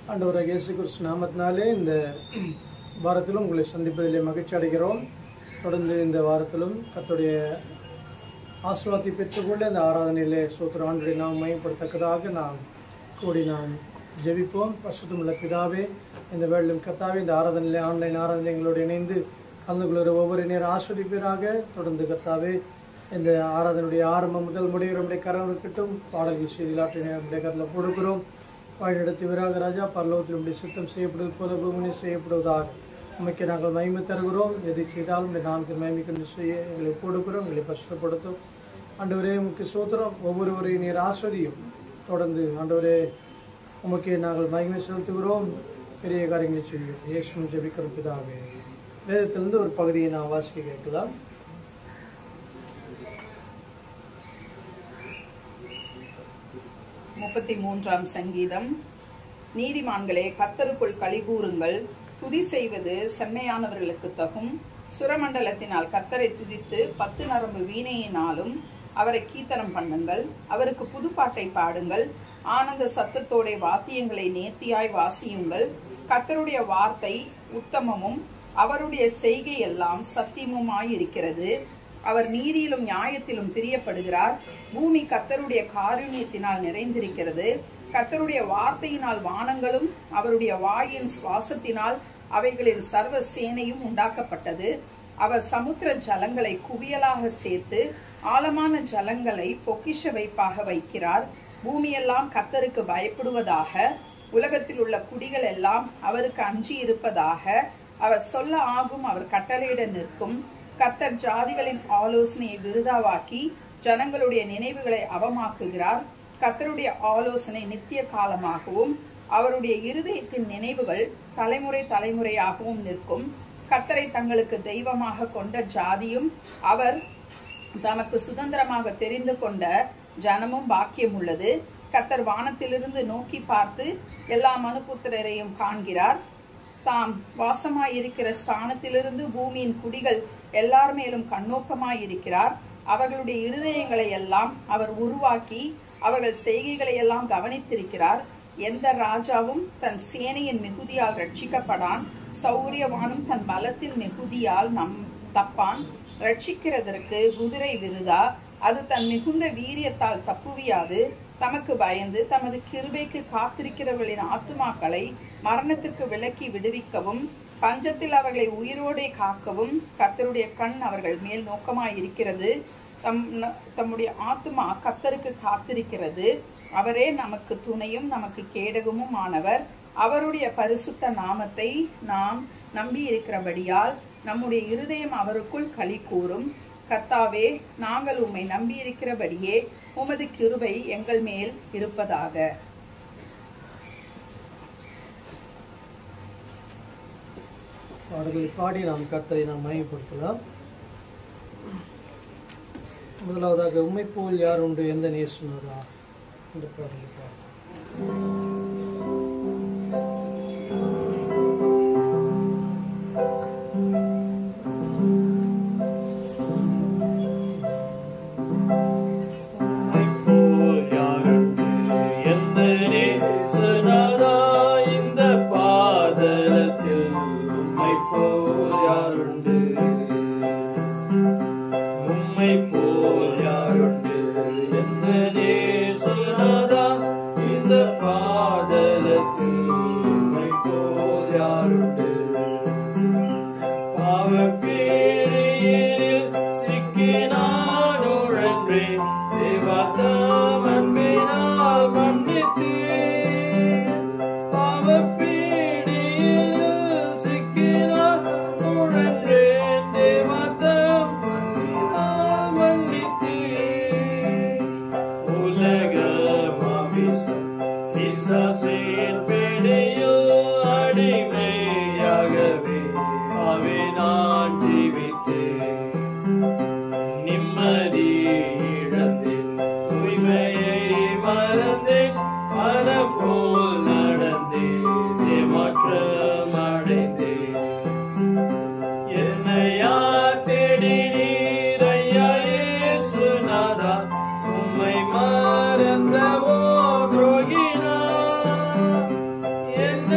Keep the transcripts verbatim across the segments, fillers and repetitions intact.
ஆண்டவராகிய இயேசு கிறிஸ்து நாமத்தினாலே இந்த வாரத்திலும் உங்களை சந்திப்பதிலே மகிழ்ச்சி அடைகிறோம். தொடர்ந்து இந்த வாரத்திலும் கர்த்தருடைய ஆசீர்வாதத்தை பெற்றுக்கொண்டு இந்த ஆராதனையிலே சோத்திர ஆண்டுடைய நாம் மையப்படுத்தக்கதாக நாம் கூடி நாம் ஜெபிப்போம். பரிசுத்தமுள்ள பிதாவே, இந்த வேளையிலும் கர்த்தாவே இந்த ஆராதனையிலே ஆன்லைன் ஆராதனை எங்களோடு இணைந்து கலந்து கொள்கிற ஒவ்வொரு நேரம் ஆஸ்வதிப்பீராக. தொடர்ந்து கர்த்தாவே இந்த ஆராதனுடைய ஆரம்பம் முதல் முடிகிற நம்முடைய கரம் இருக்கட்டும். பாடல்கள் செய்திலாற்றை நம்முடைய கருத்தில் கொடுக்கிறோம். வழிநடத்தி வீராக ராஜா, பரலோகத்தில் நம்முடைய சுத்தம் செய்யப்படுவது போல பூமியை செய்யப்படுவதாக உண்மைக்கு நாங்கள் மகிமை தருகிறோம். எதை செய்தாலும் நம்முடைய நாமத்தில் மகிமைக்கு செய்ய எங்களை கொடுக்கிறோம். எங்களை பசுத்தப்படுத்தும். ஆண்டவரே உமக்கு சோத்திரம். ஒவ்வொருவரையும் நீர் ஆஸ்வதியும். தொடர்ந்து ஆண்டவரே உமக்கு நாங்கள் மகிமை செலுத்துகிறோம். பெரிய காரியங்களை செய்யும். இயேசுவின் ஜெபிக்கிறோம் பிதாவே. வேதத்திலிருந்து ஒரு பகுதியை நான் வாசிக்க கேட்கலாம். முப்பத்தி மூன்றாம் சங்கீதம். நீதிமான்களே, கர்த்தருக்குள் களிகூருங்கள். துதி செய்வது செம்மையானவர்களுக்கு தகும். சுரமண்டலத்தினால் கர்த்தரை துதித்து பத்து நரம்பு வீணையினாலும் அவரை கீர்த்தனம் பண்ணுங்கள். அவருக்கு புதுப்பாட்டை பாடுங்கள். ஆனந்த சத்தத்தோட வாத்தியங்களை நேர்த்தியாய் வாசியுங்கள். கர்த்தருடைய வார்த்தை உத்தமமும் அவருடைய செய்கை எல்லாம் சத்தியமுமாயிருக்கிறது. அவர் நீதியிலும் நியாயத்திலும் பிரியப்படுகிறார். பூமி கர்த்தருடைய காருண்யத்தினால் நிறைந்திருக்கிறது. கர்த்தருடைய வார்த்தையினால் வானங்களும் அவருடைய வாயின் சுவாசத்தினால் அவைகளின் சர்வ சேனையும் உண்டாக்கப்பட்டது. அவர் சமுத்திர ஜலங்களை குவியலாக சேர்த்து ஆழமான ஜலங்களை பொக்கிஷ வைப்பாக வைக்கிறார். பூமியெல்லாம் கர்த்தருக்கு பயப்படுவதாக. உலகத்தில் உள்ள குடிகள் எல்லாம் அவருக்கு அஞ்சி இருப்பதாக. அவர் சொல்ல ஆகும், அவர் கட்டளையிட நிற்கும். கர்த்தர் ஜாதிகளின் ஆலோசனையை விருதாவாக்கி ஜனங்களுடைய நினைவுகளை அவமாக்குகிறார். கர்த்தருடைய ஆலோசனை நித்திய காலமாகவும் அவருடைய இருதயத்தின் நினைவுகள் தலைமுறை தலைமுறையாகவும் நிற்கும். கர்த்தரை தங்களுக்கு தெய்வமாக கொண்ட ஜாதியும் அவர் தமக்கு சுதந்திரமாக தெரிந்து கொண்ட ஜனமும் பாக்கியம் உள்ளது. கர்த்தர் வானத்திலிருந்து நோக்கி பார்த்து எல்லா மனுபுத்திரரையும் காண்கிறார். தாம் வாசமாயிருக்கிற ஸ்தானத்திலிருந்து பூமியின் குடிகள் எல்லார் மேலும் கண்ணோக்கமாயிருக்கிறார். அவர்களுடைய இருதயங்களை எல்லாம் அவர் உருவாக்கி அவர்கள் செய்கைகளை எல்லாம் கவனித்திருக்கிறார். எந்த ராஜாவும் தன் சேனையின் மிகுதியால் ரட்சிக்கப்படான். சௌரியவானும் தன் பலத்தின் மிகுதியால் நம் தப்பான். ரட்சிக்கிறதற்கு குதிரை விருதா, அது தன் மிகுந்த வீரியத்தால் தப்புவியாது. தமக்கு பயந்து தமது கிருபைக்கு காத்திருக்கிறவர்களின் ஆத்துமாக்களை மரணத்திற்கு விலக்கி விடுவிக்கவும் பஞ்சத்தில் அவர்களை உயிரோடே காக்கவும் கர்த்தருடைய கண் அவர்கள் மேல் நோக்கமாயிருக்கிறது. தம் தம்முடைய ஆத்துமா கர்த்தருக்கு காத்திருக்கிறது. அவரே நமக்கு துணையும் நமக்கு கேடகமும் ஆனவர். அவருடைய பரிசுத்த நாமத்தை நாம் நம்பி இருக்கிறபடியால் நம்முடைய இருதயம் அவருக்குள் களி கூறும். கர்த்தாவே, நாங்கள் உம்மை நம்பி இருக்கிறபடியே உமது கிருபை எங்கள் மேல் இருப்பதாக. பாடல்களை பாடி நாம் கர்த்தரை நாம் மகிமைப்படுத்தலாம். முதலாவதாக உம்மை போல் யார் உண்டு எந்த நேசனாரா இந்த பாடலை பாடு. மறந்தவோ துரோகினா என்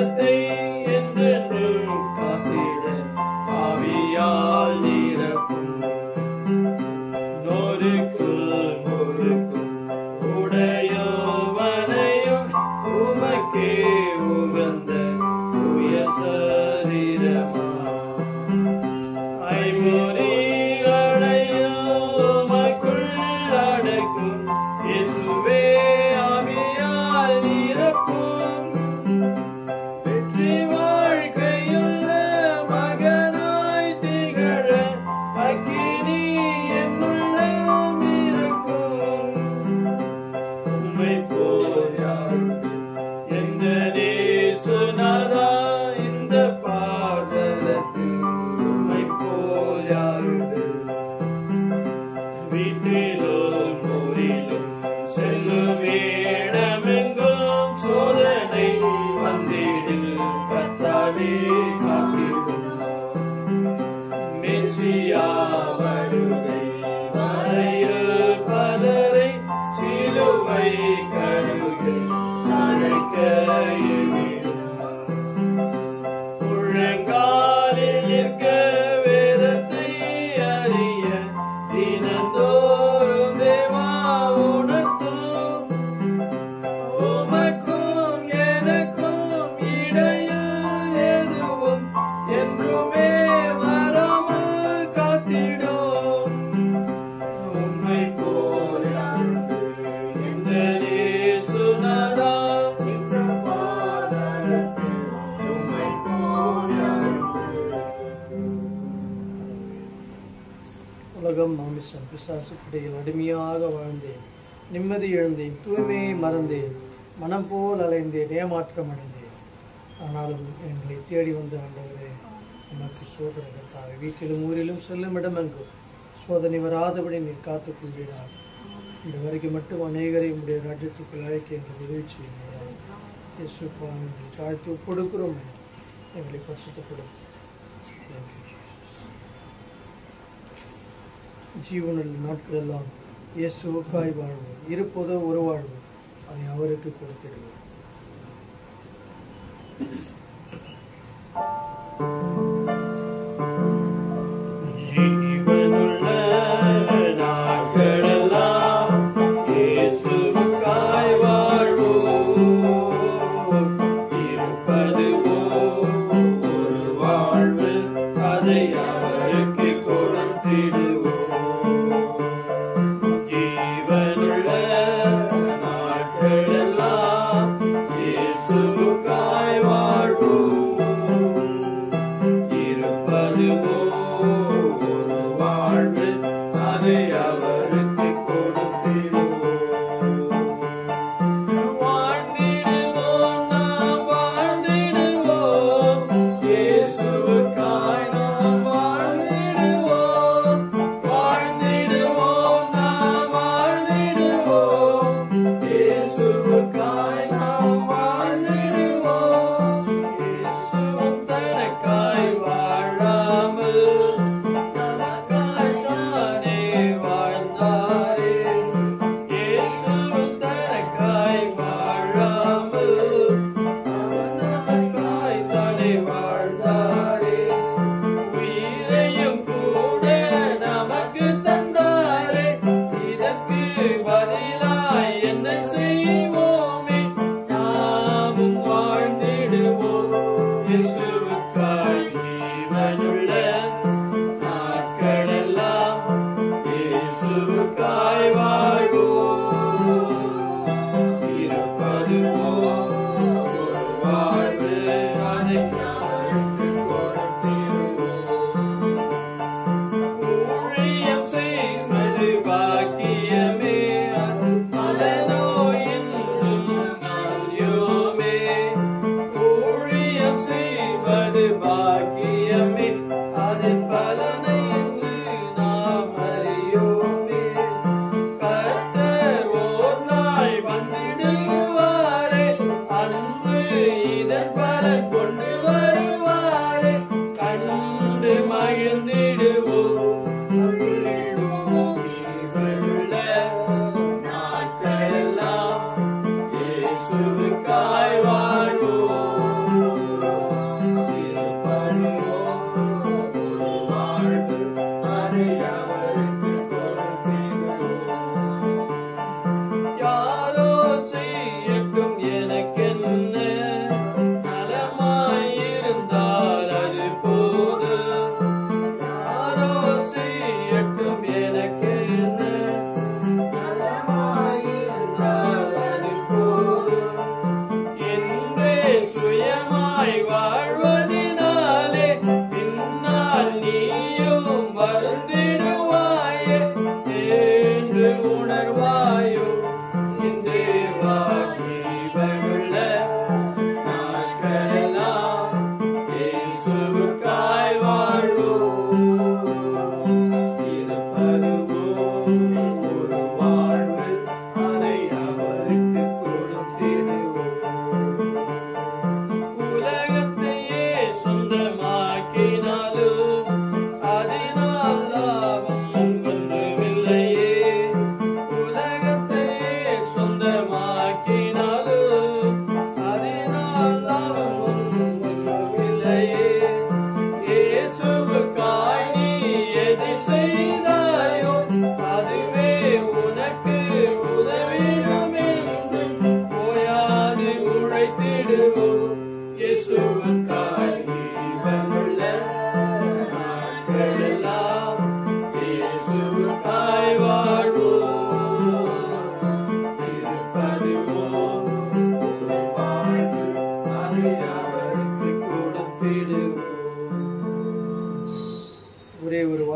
வேதத்தை என்றென்றும் காத்திட ஆவியால் நிரப்பும். நொறுக்குள் முறுக்கும் உடையவனையும் உமக்கே உகந்த தூய சரீரமா ஐம்பொறிகளையும் உமக்குள் அடக்கும் இயேசுவே ஆவியால் நிரப்பும். வெற்றி வாழ்க்கையுள்ள மகனாய் திகழ அக்கினி என்னுள்ளம் இருக்கும். உம்மை போல் யாருண்டு என்ற நேசுநாதா இந்த பாதலத்தில் உம்மை போல் யாருண்டு. வீட்டிலும் ஊரிலும் செல்லும் இடமெங்கும் சோதனை வந்திடில் கர்த்தாவே காத்திடும். மெசியா வருகை மறையில் பலரை சிலுவை கருகில் அழைக்க எண்ணிடும். முழங்காலில் நிற்க வேதத்தை அறிய தினந்தோறும் தேவா உணர்த்தும். உமக்கும் எனக்கும் இடையில் எதுவும் என்றுமே வராமல் காத்திடும். உம்மை போல் யாருண்டு என்ற நேசுநாதா இந்த பாதலத்தில் உம்மை போல் யாருண்டு. உலகம் மாமிசம் பிசாசுக்குடையில் அடிமையாக வாழ்ந்தேன், நிம்மதி இழந்தேன், தூய்மையை மறந்தேன், மனம் போல் அலைந்தேன், ஏமாற்றம் அடைந்தேன். ஆனாலும் எங்களை தேடி வந்த ஆண்டவரே நமக்கு சோதனைகளுக்காக வீட்டிலும் ஊரிலும் செல்லும் இடமெங்கும் சோதனை வராதபடி நீர் காத்துக் கொள்கிறார். இந்த வரைக்கும் மட்டும் அநேகரை உடைய ராஜ்யத்துக்குள் அழைக்க எங்களுக்கு உதவி செய்யுங்கள். இயேசுப்பா எங்களை தாழ்த்தி ஒப்படுக்கிறோம், எங்களை பரிசுத்தப்படுத்தும். ஜீவனுள்ள நாட்களெல்லாம் இயேசுவுக்காய் வாழ்வோம், இருப்பதோ ஒரு வாழ்வு, அதை அவருக்கு கொடுத்திடுவோம். ஜீவனுள்ள நாட்களெல்லாம் இயேசுவுக்காய் வாழ்வோம், இருப்பதுவோ ஒரு வாழ்வு, அதை அவருக்கு கொடுத்திடுவோம். ஜீவனுள்ள நாட்களெல்லாம் இயேசுவுக்காய் வாழ்வோம், இருப்பதுவோ ஒரு வாழ்வு, அதை அவருக்கு கொடுத்திடுவோம். வாழ்ந்திடுவோம், நாம் வாழ்ந்திடுவோம், இயேசுவுக்காய் நாம் வாழ்ந்திடுவோம். வாழ்ந்திடுவோம், நாம் வாழ்ந்திடுவோம், இயேசுவுக்காய் நாம் வாழ்ந்திடுவோம். இயேசுவும் தனக்காய் வாழாமல் நமக்காய் தானே வாழ்ந்தாரே. இயேசுவும் தனக்காய் வாழாமல் அவர் நமக்காய் தானே வாழ்ந்தாரே. உயிரையும் கூட நமக்கு தந்தாரே. இதற்கு பதிலாய் என்ன செய்வோமே? நாமும் வாழ்ந்திடுவோம், இயேசுவுக்காய். ஜீவனுள்ள நாட்களெல்லாம் இயேசுவுக்காய் வாழ்வோம், இருப்பதுவோ ஒரு வாழ்வு, அதை அவருக்கு கொடுத்திடுவோம். ஊழியம் செய்வது பாக்கியமே, பலனோ என்றும் நாள்யோமே. ஊழியம் செய்வது பாக்கியமே, அதன் பலனை என்று நாம் அறியோமே. கர்த்தர் ஓர் நாள் வந்திடுவாரே, அன்பு இதன் பலன் கொண்டு வருவாரே. கண்டு மகிழ்ந்திடுவோம், மகிழ்ந்திடுவோம். ஜீவனுள்ள நாட்களெல்லாம் இயேசுவுக்காய் வாழ்வோம்,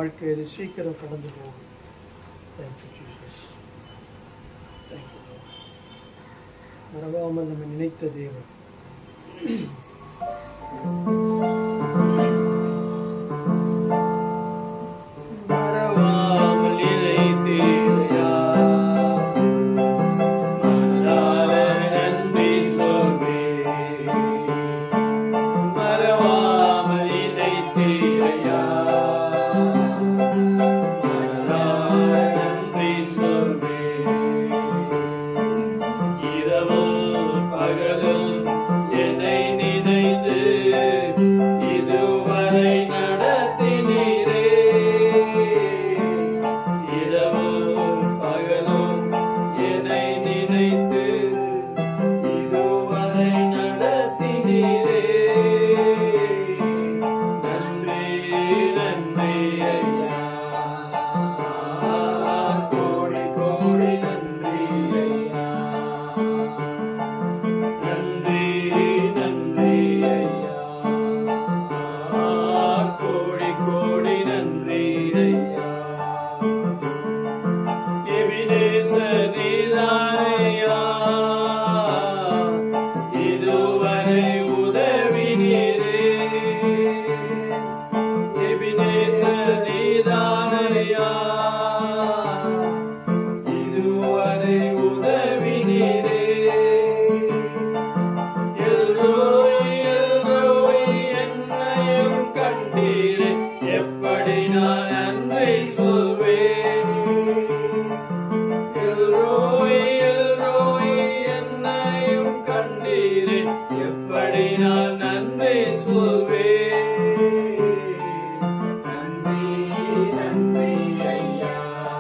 வாழ்க்கை அது சீக்கிரம் கடந்து போகும். Thank you Jesus. Thank you Lord. மறவாமல் நம்ம நினைத்த தேவன். மறவாமல் நினைத்தீரையா, மனதார நன்றி சொல்வேன். மறவாமல் நினைத்தீரையா, மனதார நன்றி சொல்வேன். இரவும் பகலும் என்னை நினைத்து இதுவரை நடத்தினீரே. இரவும் பகலும் என்னை நினைத்து இதுவரை நடத்தினீரே. நன்றி நன்றி ஐயா, கோடி கோடி நன்றி ஐயா. நன்றி நன்றி ஐயா, கோடி கோடி நன்றி ஐயா. எபினேசர் நீதானையா, இதுவரை உதவினீரே. எபினேசர் நீதானையா, இதுவரை உதவினீரே. எல்லோய் எல்லோய் என்னையும் கண்டீரே, எப்படி நான் நன்றி சொல்வேன். எல்லோய் எல்லோய் என்னையும் கண்டீரே, எப்படி நான் நன்றி சொல்வேன். நன்றி நன்றி ஐயா,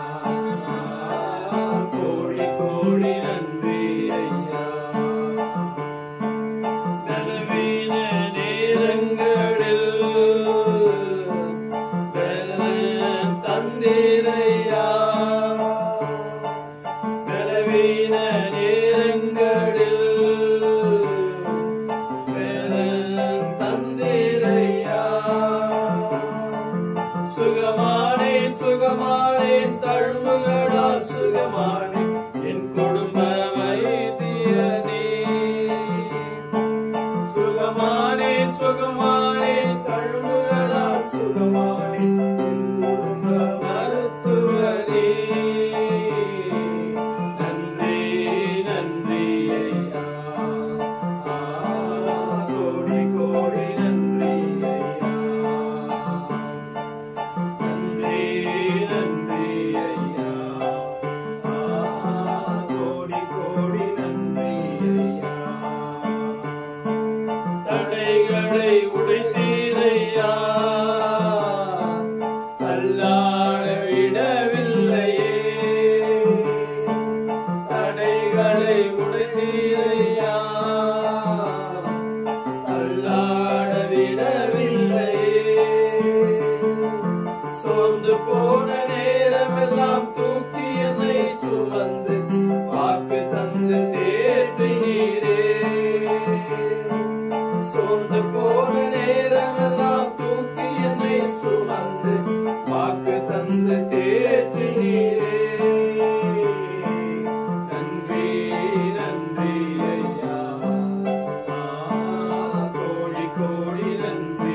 கோடி கோடி நன்றி ஐயா. நலவீன நேரங்களில் பலன் தந்தீரையா. நலவீன நேரங்களில் பலன் தந்தீரையா. சுகமானேன் சுகமானேன் தழும்புகளால் சுகமானேன், என் குடும்ப வைத்தியனே. சுகமானே சுகமானே தழும்புகளால் சுகமானே, என் குடும்ப மருத்துவனே. நன்றி நன்றி ஐயா, கோடி கோடி நன்றி ஐயா. நன்றி நன்றி ஐயா, கோடி கோடி நன்றி ஐயா. தடைகளை உடைத்தீரையா, தள்ளாட விடவில்லையே. தடைகளை உடைத்தீரையா, தள்ளாட விடவில்லையே. சோர்ந்து போன நேரமெல்லாம் தூக்கி என்னை சுமந்து வாக்கு தந்து தேற்றினீரே. சோர்ந்து போன நேரமெல்லாம் தூக்கி என்னை சுமந்து வாக்கு தந்து தேற்றினீரே. நன்றி நன்றி ஐயா, கோடி கோடி நன்றி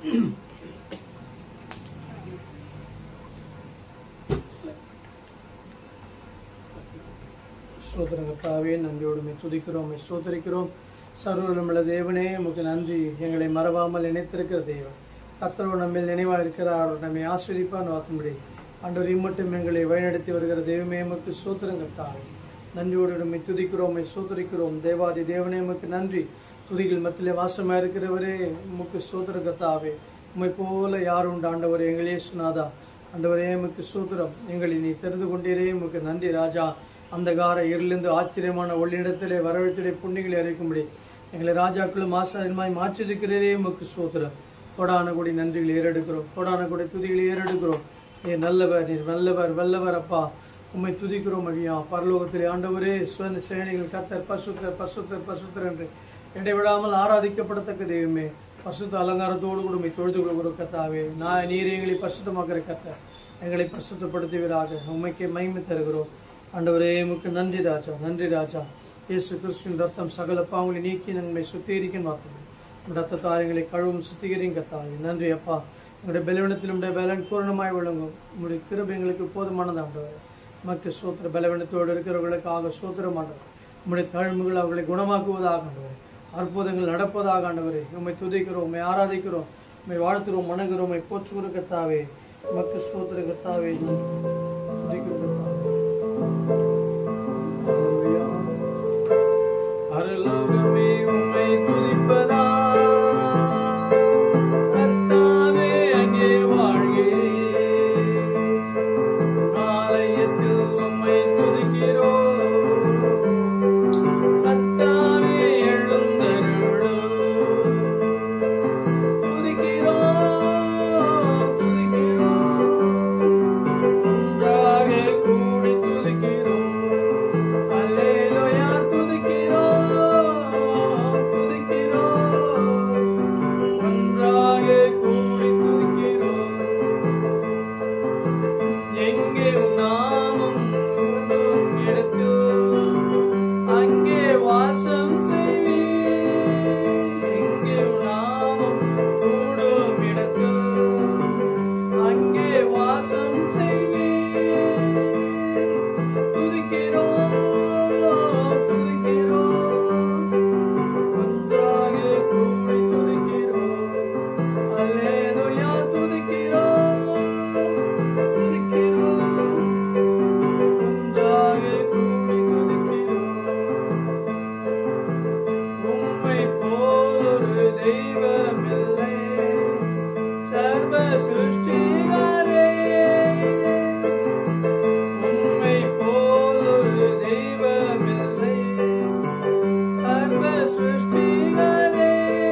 ஸ்தோத்திரங்கத்தாவே, நன்றியோடு துதிக்கிறோம், ஸ்தோத்திரிக்கிறோம். சர்வவல்லமையுள்ள தேவனே, உமக்கு நன்றி. எங்களை மறவாமல் நினைத்திருக்கிற தேவன் கர்த்தர் நம்மில் நினைவாக இருக்கிறார். நம்மை ஆஸ்வதிப்பான் வாக்கும்படி ஆண்டவர் இம்மட்டும் எங்களை வழிநடத்தி வருகிற தெய்வமே, உமக்கு ஸ்தோத்திரங்கத்தாவே. நன்றியோடு நம்மை துதிக்கிறோம், ஸ்தோத்திரிக்கிறோம். தேவாதி தேவனே, உமக்கு நன்றி. துதிகள் மத்தியிலே வாசமாக இருக்கிறவரே, உமக்கு ஸ்தோத்திரங்கத்தாவே. உம்மை போல யார் உண்டு ஆண்டவரே? எங்களே சுனாதா ஆண்டவரே, உமக்கு ஸ்தோத்திரம். எங்களை நீ தெரிந்து கொண்டீரே, உமக்கு நன்றி ராஜா. அந்தகார இருளிலிருந்து ஆச்சரியமான ஒளியிடத்திலே வரவழைத்திலே புண்ணியங்களை அறிக்கும்படி எங்களை ராஜாக்களும் ஆசாரியமாய் மாற்றிருக்கிறீரே, உமக்கு ஸ்தோத்திரம். கொடான கொடி நன்றிகளை ஏறெடுக்கிறோம், கொடான கொடி துதிகளை ஏறெடுக்கிறோம். நீ நல்லவர், நீர் நல்லவர், வல்லவர் அப்பா. உம்மை துதிக்கிறோம் ஐயா. பரலோகத்திலே ஆண்டவரே, சுவன சேனைகள் கர்த்தர் பரிசுத்தர் பரிசுத்தர் பரிசுத்தர் என்று இடைவிடாமல் ஆராதிக்கப்படத்தக்க தெய்வமே, பரிசுத்த அலங்காரத்தோடு கூட உம்மை தொழுது கொள்கிற கர்த்தாவே. நான் நீர் எங்களை பரிசுத்தமாக்கிற கர்த்தர், எங்களை பரிசுத்தப்படுத்துவீராக. உம்மைக்கே மகிமை தருகிறோம் ஆண்டவரே. உமக்கு நன்றி ராஜா, நன்றி ராஜா. இயேசு கிறிஸ்துவின் ரத்தம் சகல பாவங்களை நீக்கி நம்மை சுத்திகரிக்கும் வார்த்தை. ரத்த தாயங்களை கழுவும் சுத்திகரிங்க கர்த்தாவே. நன்றி அப்பா. உங்களுடைய பலவீனத்தில் உடைய பலன் பூரணமாய் விளங்கும். உங்களுடைய கிருபை எங்களுக்கு போதுமானது ஆண்டவர். மக்கு சோத்திர பலவீனத்தோடு இருக்கிறவர்களுக்காக சோத்திரமானவர். உங்களுடைய தாழ்வுகள் அவர்களை குணமாக்குவதாக ஆண்டவர். அற்புதங்கள் நடப்பதாக ஆண்டவரே. உண்மை துதிக்கிறோம், உண்மை ஆராதிக்கிறோம், உண்மை வாழ்த்துறோம், வணங்குறோம், உண்மை போற்றுகிறோம் கர்த்தாவே. மக்கு சோத்திர கர்த்தாவே, துதிக்கிறோம். அருளோகமே உம்மை துதிப்பதா கர்த்தாவே, அங்கே வாழ்கிறேன். ஆலயத்தில் உம்மை துதிக்கிறோம் கர்த்தாவே, எழுந்தருளும். துதிக்கிறோம், துதிக்கிறோம், ஒன்றாக கூடி துதிக்கிறோம். அல்லேலூயா, துதிக்கிறோம், துதிக்கிறோம், ஒன்றாக கூடி துதிக்கிறோம். எங்கே உன் நாமம் கூடும் இடத்தில் அங்கே வாசம் செய்வீர். எங்கே உன் நாமம் கூடும் இடத்தில் அங்கே வாசம் செய்வீர். துதிக்கிறோம், துதிக்கிறோம், ஒன்றாக கூடி துதிக்கிறோம். அல்லேலூயா, துதிக்கிறோம், துதிக்கிறோம், ஒன்றாக கூடி துதிக்கிறோம். உம்மை போலொரு தெய்வமில்லை, சர்வ சிருஷ்டிகரே. உம்மை போலொரு தெய்வமில்லை, சர்வ சிருஷ்டிகரே.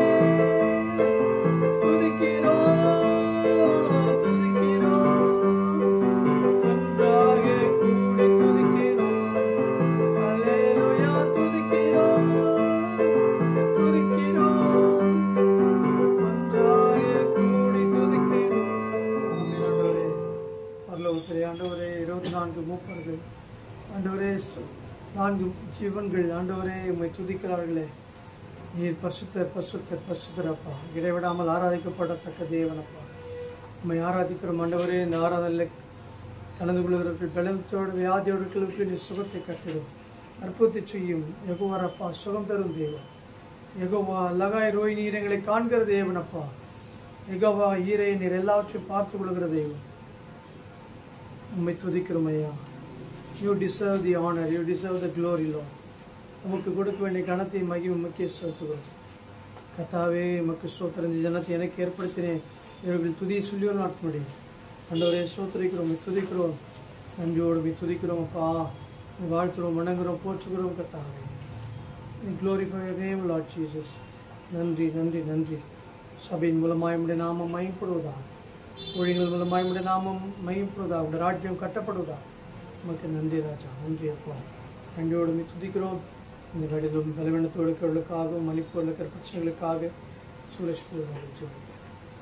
துதிக்கிறோம், துதிக்கிறோம், ஒன்றாக கூடி துதிக்கிறோம். அல்லேலூயா, துதிக்கிறோம், துதிக்கிறோம், ஒன்றாக கூடி துதிக்கிறோம். ஆண்டவரே, பரலோகத்திலே ஆண்டவரே, இருபத்தி நான்கு மூப்பர்கள் ஆண்டவரே, நான்கு ஜீவன்கள் ஆண்டவரே உம்மை துதிக்கிறார்களே. நீர் பரிசுத்தர், பரிசுத்தர், பரிசுத்தர் அப்பா. இடைவிடாமல் ஆராதிக்கப்படத்தக்க தேவனப்பா. உம்மை ஆராதிக்கிறோம் ஆண்டவரே. இந்த ஆராதனையில் கலந்து கொள்கிறவர்கள் பலத்தோடு வியாதியோடுகளுக்கு நீ சுகத்தை கட்டிடும், அற்புதத்தை செய்யும். யெகோவாரப்பா, சுகம் தரும் தேவன். யெகோவா லகாய் ரோய் நீர் எங்களை காண்கிற தேவனப்பா. யெகோவா ஈரை நீர் எல்லாவற்றையும் பார்த்து கொள்கிற தேவன். உம்மை துதிக்கிறோம் ஐயா. You deserve the honour, you deserve the glory Lord. உமக்கு கொடுக்க வேண்டிய கணத்தை மகிமை உமக்கே செலுத்துகிறோம் கர்த்தாவே. உமக்கு ஸ்தோத்திரம். இந்த ஜனத்தை எனக்கு ஏற்படுத்தினேன், இவர்கள் துதியை சொல்லியோ நாட்படி ஆண்டவரே ஸ்தோத்திரிக்கிறோம், துதிக்கிறோம், நன்றியோடு துதிக்கிறோம் அப்பா. வாழ்த்துறோம், வணங்குறோம், போற்றுகிறோம் கர்த்தாவே. glorify your name Lord Jesus. நன்றி, நன்றி, நன்றி. சபையின் மூலமாய் உம்முடைய நாமம் மகிமைப்படுவதாக, ஊழியர்கள் மூலமாய் உம்முடைய நாமம் மகிமைப்படுவதாக, உம்முடைய ராஜ்யம் கட்டப்படுவதாக. உமக்கு நன்றி ராஜா, நன்றி அப்பா. நன்றியோடு துதிக்கிறோம். இந்த நடிலும் பலவீனத்தோடு இருக்கிறவர்களுக்காகவும் மலிப்போடு இருக்கிற பிரச்சனைகளுக்காக சுரேஷ்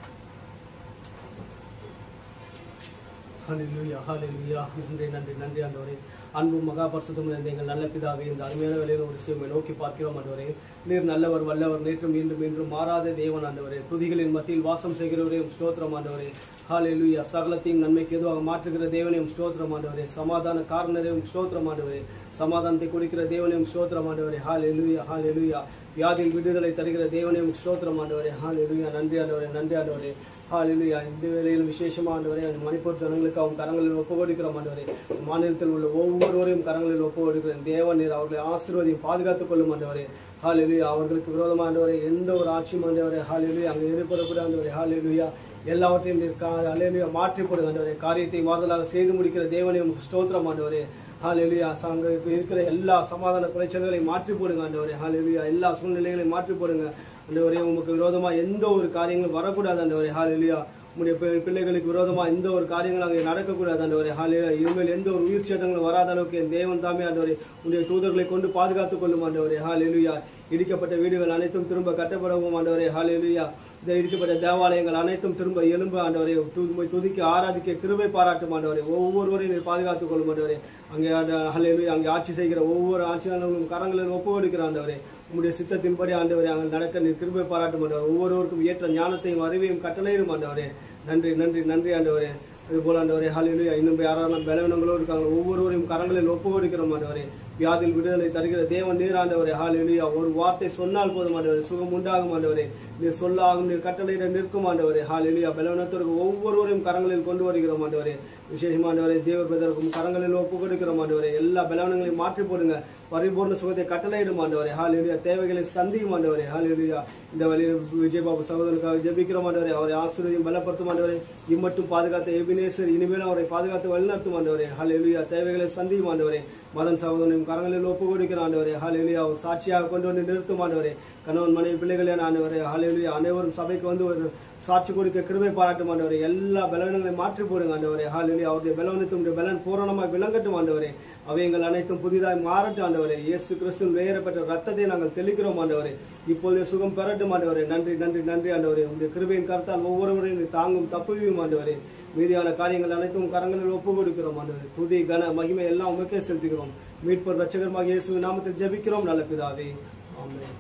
ஹல்லேலூயா, ஹல்லேலூயா. நன்றி, நன்றி, நன்றி ஆண்டவரே. அன்பும் மகா பரிசுத்தமும் நிறைந்த எங்கள் நல்ல பிதாவே, இந்த அருமையான வேளையில் ஒரு விஷயம் நோக்கி பார்க்கிறோம் ஆண்டவரே. நீர் நல்லவர், வல்லவர், நேற்றும் மீண்டும் மீண்டும் மாறாத தேவன் ஆண்டவரே. துதிகளின் மத்தியில் வாசம் செய்கிறவரே ஸ்தோத்திரம் ஆண்டவரே. ஹல்லேலூயா. சகலத்தையும் நன்மைக்கு எதுவாக மாற்றுகிற தேவனையும் ஸ்தோத்திரம் ஆண்டவரே. சமாதான காரணரையும் ஸ்தோத்திரம் ஆண்டவரே. சமாதானத்தை கொடுக்கிற தேவனையும் ஸ்தோத்திரம் ஆண்டவரே. ஹல்லேலூயா, ஹல்லேலூயா. வியாதியில் விடுதலை தருகிற தேவனையும் ஸ்தோத்திரம் ஆண்டவரே. ஹல்லேலூயா. நன்றி ஆண்டவரே, நன்றி ஆண்டவரே. ஹல்லேலூயா. இந்த வேளையில் விசேஷமா ஆண்டவரே, மணிப்பூர் ஜனங்களுக்கு அவங்க கரங்களில் ஒப்பு கொடுக்கிறோம் ஆண்டவரே. மாநிலத்தில் உள்ள ஒவ்வொருவரையும் கரங்களில் ஒப்பு கொடுக்கிறேன். தேவன் நீர் அவர்களை ஆசீர்வதியும் பாதுகாத்துக் கொள்ளும் ஆண்டவரே. ஹல்லேலூயா. அவர்களுக்கு விரோதமாக ஆண்டவரே எந்த ஒரு ஆட்சியும் ஆண்டவரே ஹல்லேலூயா அங்கே இருப்பதற்கு ஆண்டவரே ஹல்லேலூயா எல்லாவற்றையும் ஹல்லேலூயா மாற்றி போடுங்க ஆண்டவரே. காரியத்தை மாறுதலாக செய்து முடிக்கிற தேவனையும் ஸ்தோத்திரம் ஆண்டவரே. ஹல்லேலூயா. அங்க இருக்கிற எல்லா சமாதான குறைச்சல்களையும் மாற்றி போடுங்க ஆண்டவரே. ஹல்லேலூயா. எல்லா சூழ்நிலைகளையும் மாற்றி போடுங்க ஆண்டவரே. உங்களுக்கு விரோதமா எந்த ஒரு காரியங்களும் வரக்கூடாது ஆண்டவரே. ஹல்லேலூயா. உங்களுடைய பிள்ளைகளுக்கு விரோதமா எந்த ஒரு காரியங்களும் அங்கே நடக்கக்கூடாது ஆண்டவரே. ஹல்லேலூயா. இனிமேல் எந்த ஒரு உயிர் சேதங்களும் வராத அளவுக்கு என் தேவன் தாமே ஆண்டவரே உங்களுடைய தூதர்களை கொண்டு பாதுகாத்துக் கொள்ளும் ஆண்டவரே. ஹல்லேலூயா. இடிக்கப்பட்ட வீடுகள் அனைத்தும் திரும்ப கட்டப்படவும் ஆண்டவரே. ஹல்லேலூயா. இந்த இடிக்கப்பட்ட தேவாலயங்கள் அனைத்தும் திரும்ப எலும்பு ஆண்டவரே துதிக்க ஆராதிக்க கிருபை பாராட்டும் ஆண்டவரே. ஒவ்வொருவரையும் பாதுகாத்துக் கொள்ளும் ஆண்டவரே. அங்கே ஹல்லேலூயா அங்கே ஆட்சி செய்கிற ஒவ்வொரு ஆட்சியாளர்களும் கரங்களில் ஒப்பு கொடுக்கிற ஆண்டவரே. உங்களுடைய சித்தத்தின்படி ஆண்டவரே அங்கே நடக்க நீர் கிருபை பாராட்டும் ஆண்டவரே. ஒவ்வொருவருக்கும் ஏற்ற ஞானத்தையும் அறிவையும் கட்டளையிடும் ஆண்டவரே. நன்றி நன்றி நன்றி ஆண்டவரே. அது போல ஆண்டவரே ஹல்லேலூயா. இன்னும் யாரான பலவீனங்களோடு இருக்காங்க ஒவ்வொருவரையும் கரங்களில் ஒப்பு கொடுக்கிறோம் ஆண்டவரே. வியாதியில் விடுதலை தருகிற தேவன் நீர் ஆண்டவரே. ஹல்லேலூயா. ஒரு வார்த்தை சொன்னால் போதும் ஆண்டவரே சுகம் உண்டாகும் ஆண்டவரே. நீர் சொல்லாகும் நீர் கட்டளையிட நிற்கும் ஆண்டவரே. ஹல்லேலூயா. பலவீனத்திற்கு ஒவ்வொருவரையும் கரங்களில் கொண்டு வருகிறோம் ஆண்டவரே. விசேஷமானவரே தேவபதற்கும் கரங்களில் ஒப்பு கொடுக்கிறோம் ஆண்டவரே. எல்லா பலவீனங்களையும் மாற்றி போடுங்க. பரிபூர்ண சுகத்தை கட்டளையிடும் ஆண்டவரே. ஹல்லேலூயா. தேவைகளை சந்தியும் ஆண்டவரே. ஹல்லேலூயா. இந்த வழியில் விஜயபாபு சகோதரனுக்காக ஜெபிக்கிறோம் ஆண்டவரே. அவரை ஆசீர்வதியும் பலப்படுத்தும் ஆண்டவரே. இம்மட்டும் பாதுகாத்த எபினேசர் இனிமேல் அவரை பாதுகாத்து வழிநடத்தும் ஆண்டவரே. ஹல்லேலூயா. தேவைகளை சந்தியும் ஆண்டவரே. மதன் சகோதரனையும் கரங்களில் ஒப்பு கொடுக்கிற ஆண்டவரே. ஹல்லேலூயா. ஒரு சாட்சியாக கொண்டு வந்து நிறுத்தும் ஆண்டவரே. கணவன் மனைவி பிள்ளைகளே ஆண்டவரே. ஹல்லேலூயா. அனைவரும் சபைக்கு வந்து ஒரு சாட்சி கொடுக்க கிருபை பாராட்டும் ஆண்டவரே. எல்லா பலவீனங்களையும் மாற்றி போடுங்க ஆண்டவரே. ஹல்லேலூயா. அவருடைய பலவீனத்துடைய பலன் பூரணமாய் விளங்கட்டும் ஆண்டவரே. அவைகள் அனைத்தும் புதிதாய் மாறட்டும் ஆண்டவரே. இயேசு கிறிஸ்துவின் வேறப்பட்ட ரத்தத்தை நாங்கள் தெளிக்கிறோம் ஆண்டவரே. இப்போது சுகம் பெறட்டும் ஆண்டவரே. நன்றி நன்றி நன்றி ஆண்டவரே. உங்களுடைய கிருபையின் கருத்தால் ஒவ்வொருவரையும் தாங்கும் தப்புவியும் ஆண்டவரே. மீதியான காரியங்கள் அனைத்தும் கரங்களில் ஒப்பு கொடுக்கிறோம் ஆண்டவரே. துதி கன மகிமை எல்லாம் உமக்கே செலுத்துகிறோம். மீட்பர் ரட்சகரமாக இயேசுவின் நாமத்தில் ஜெபிக்கிறோம் நல்ல பிதாவே. ஆமென்.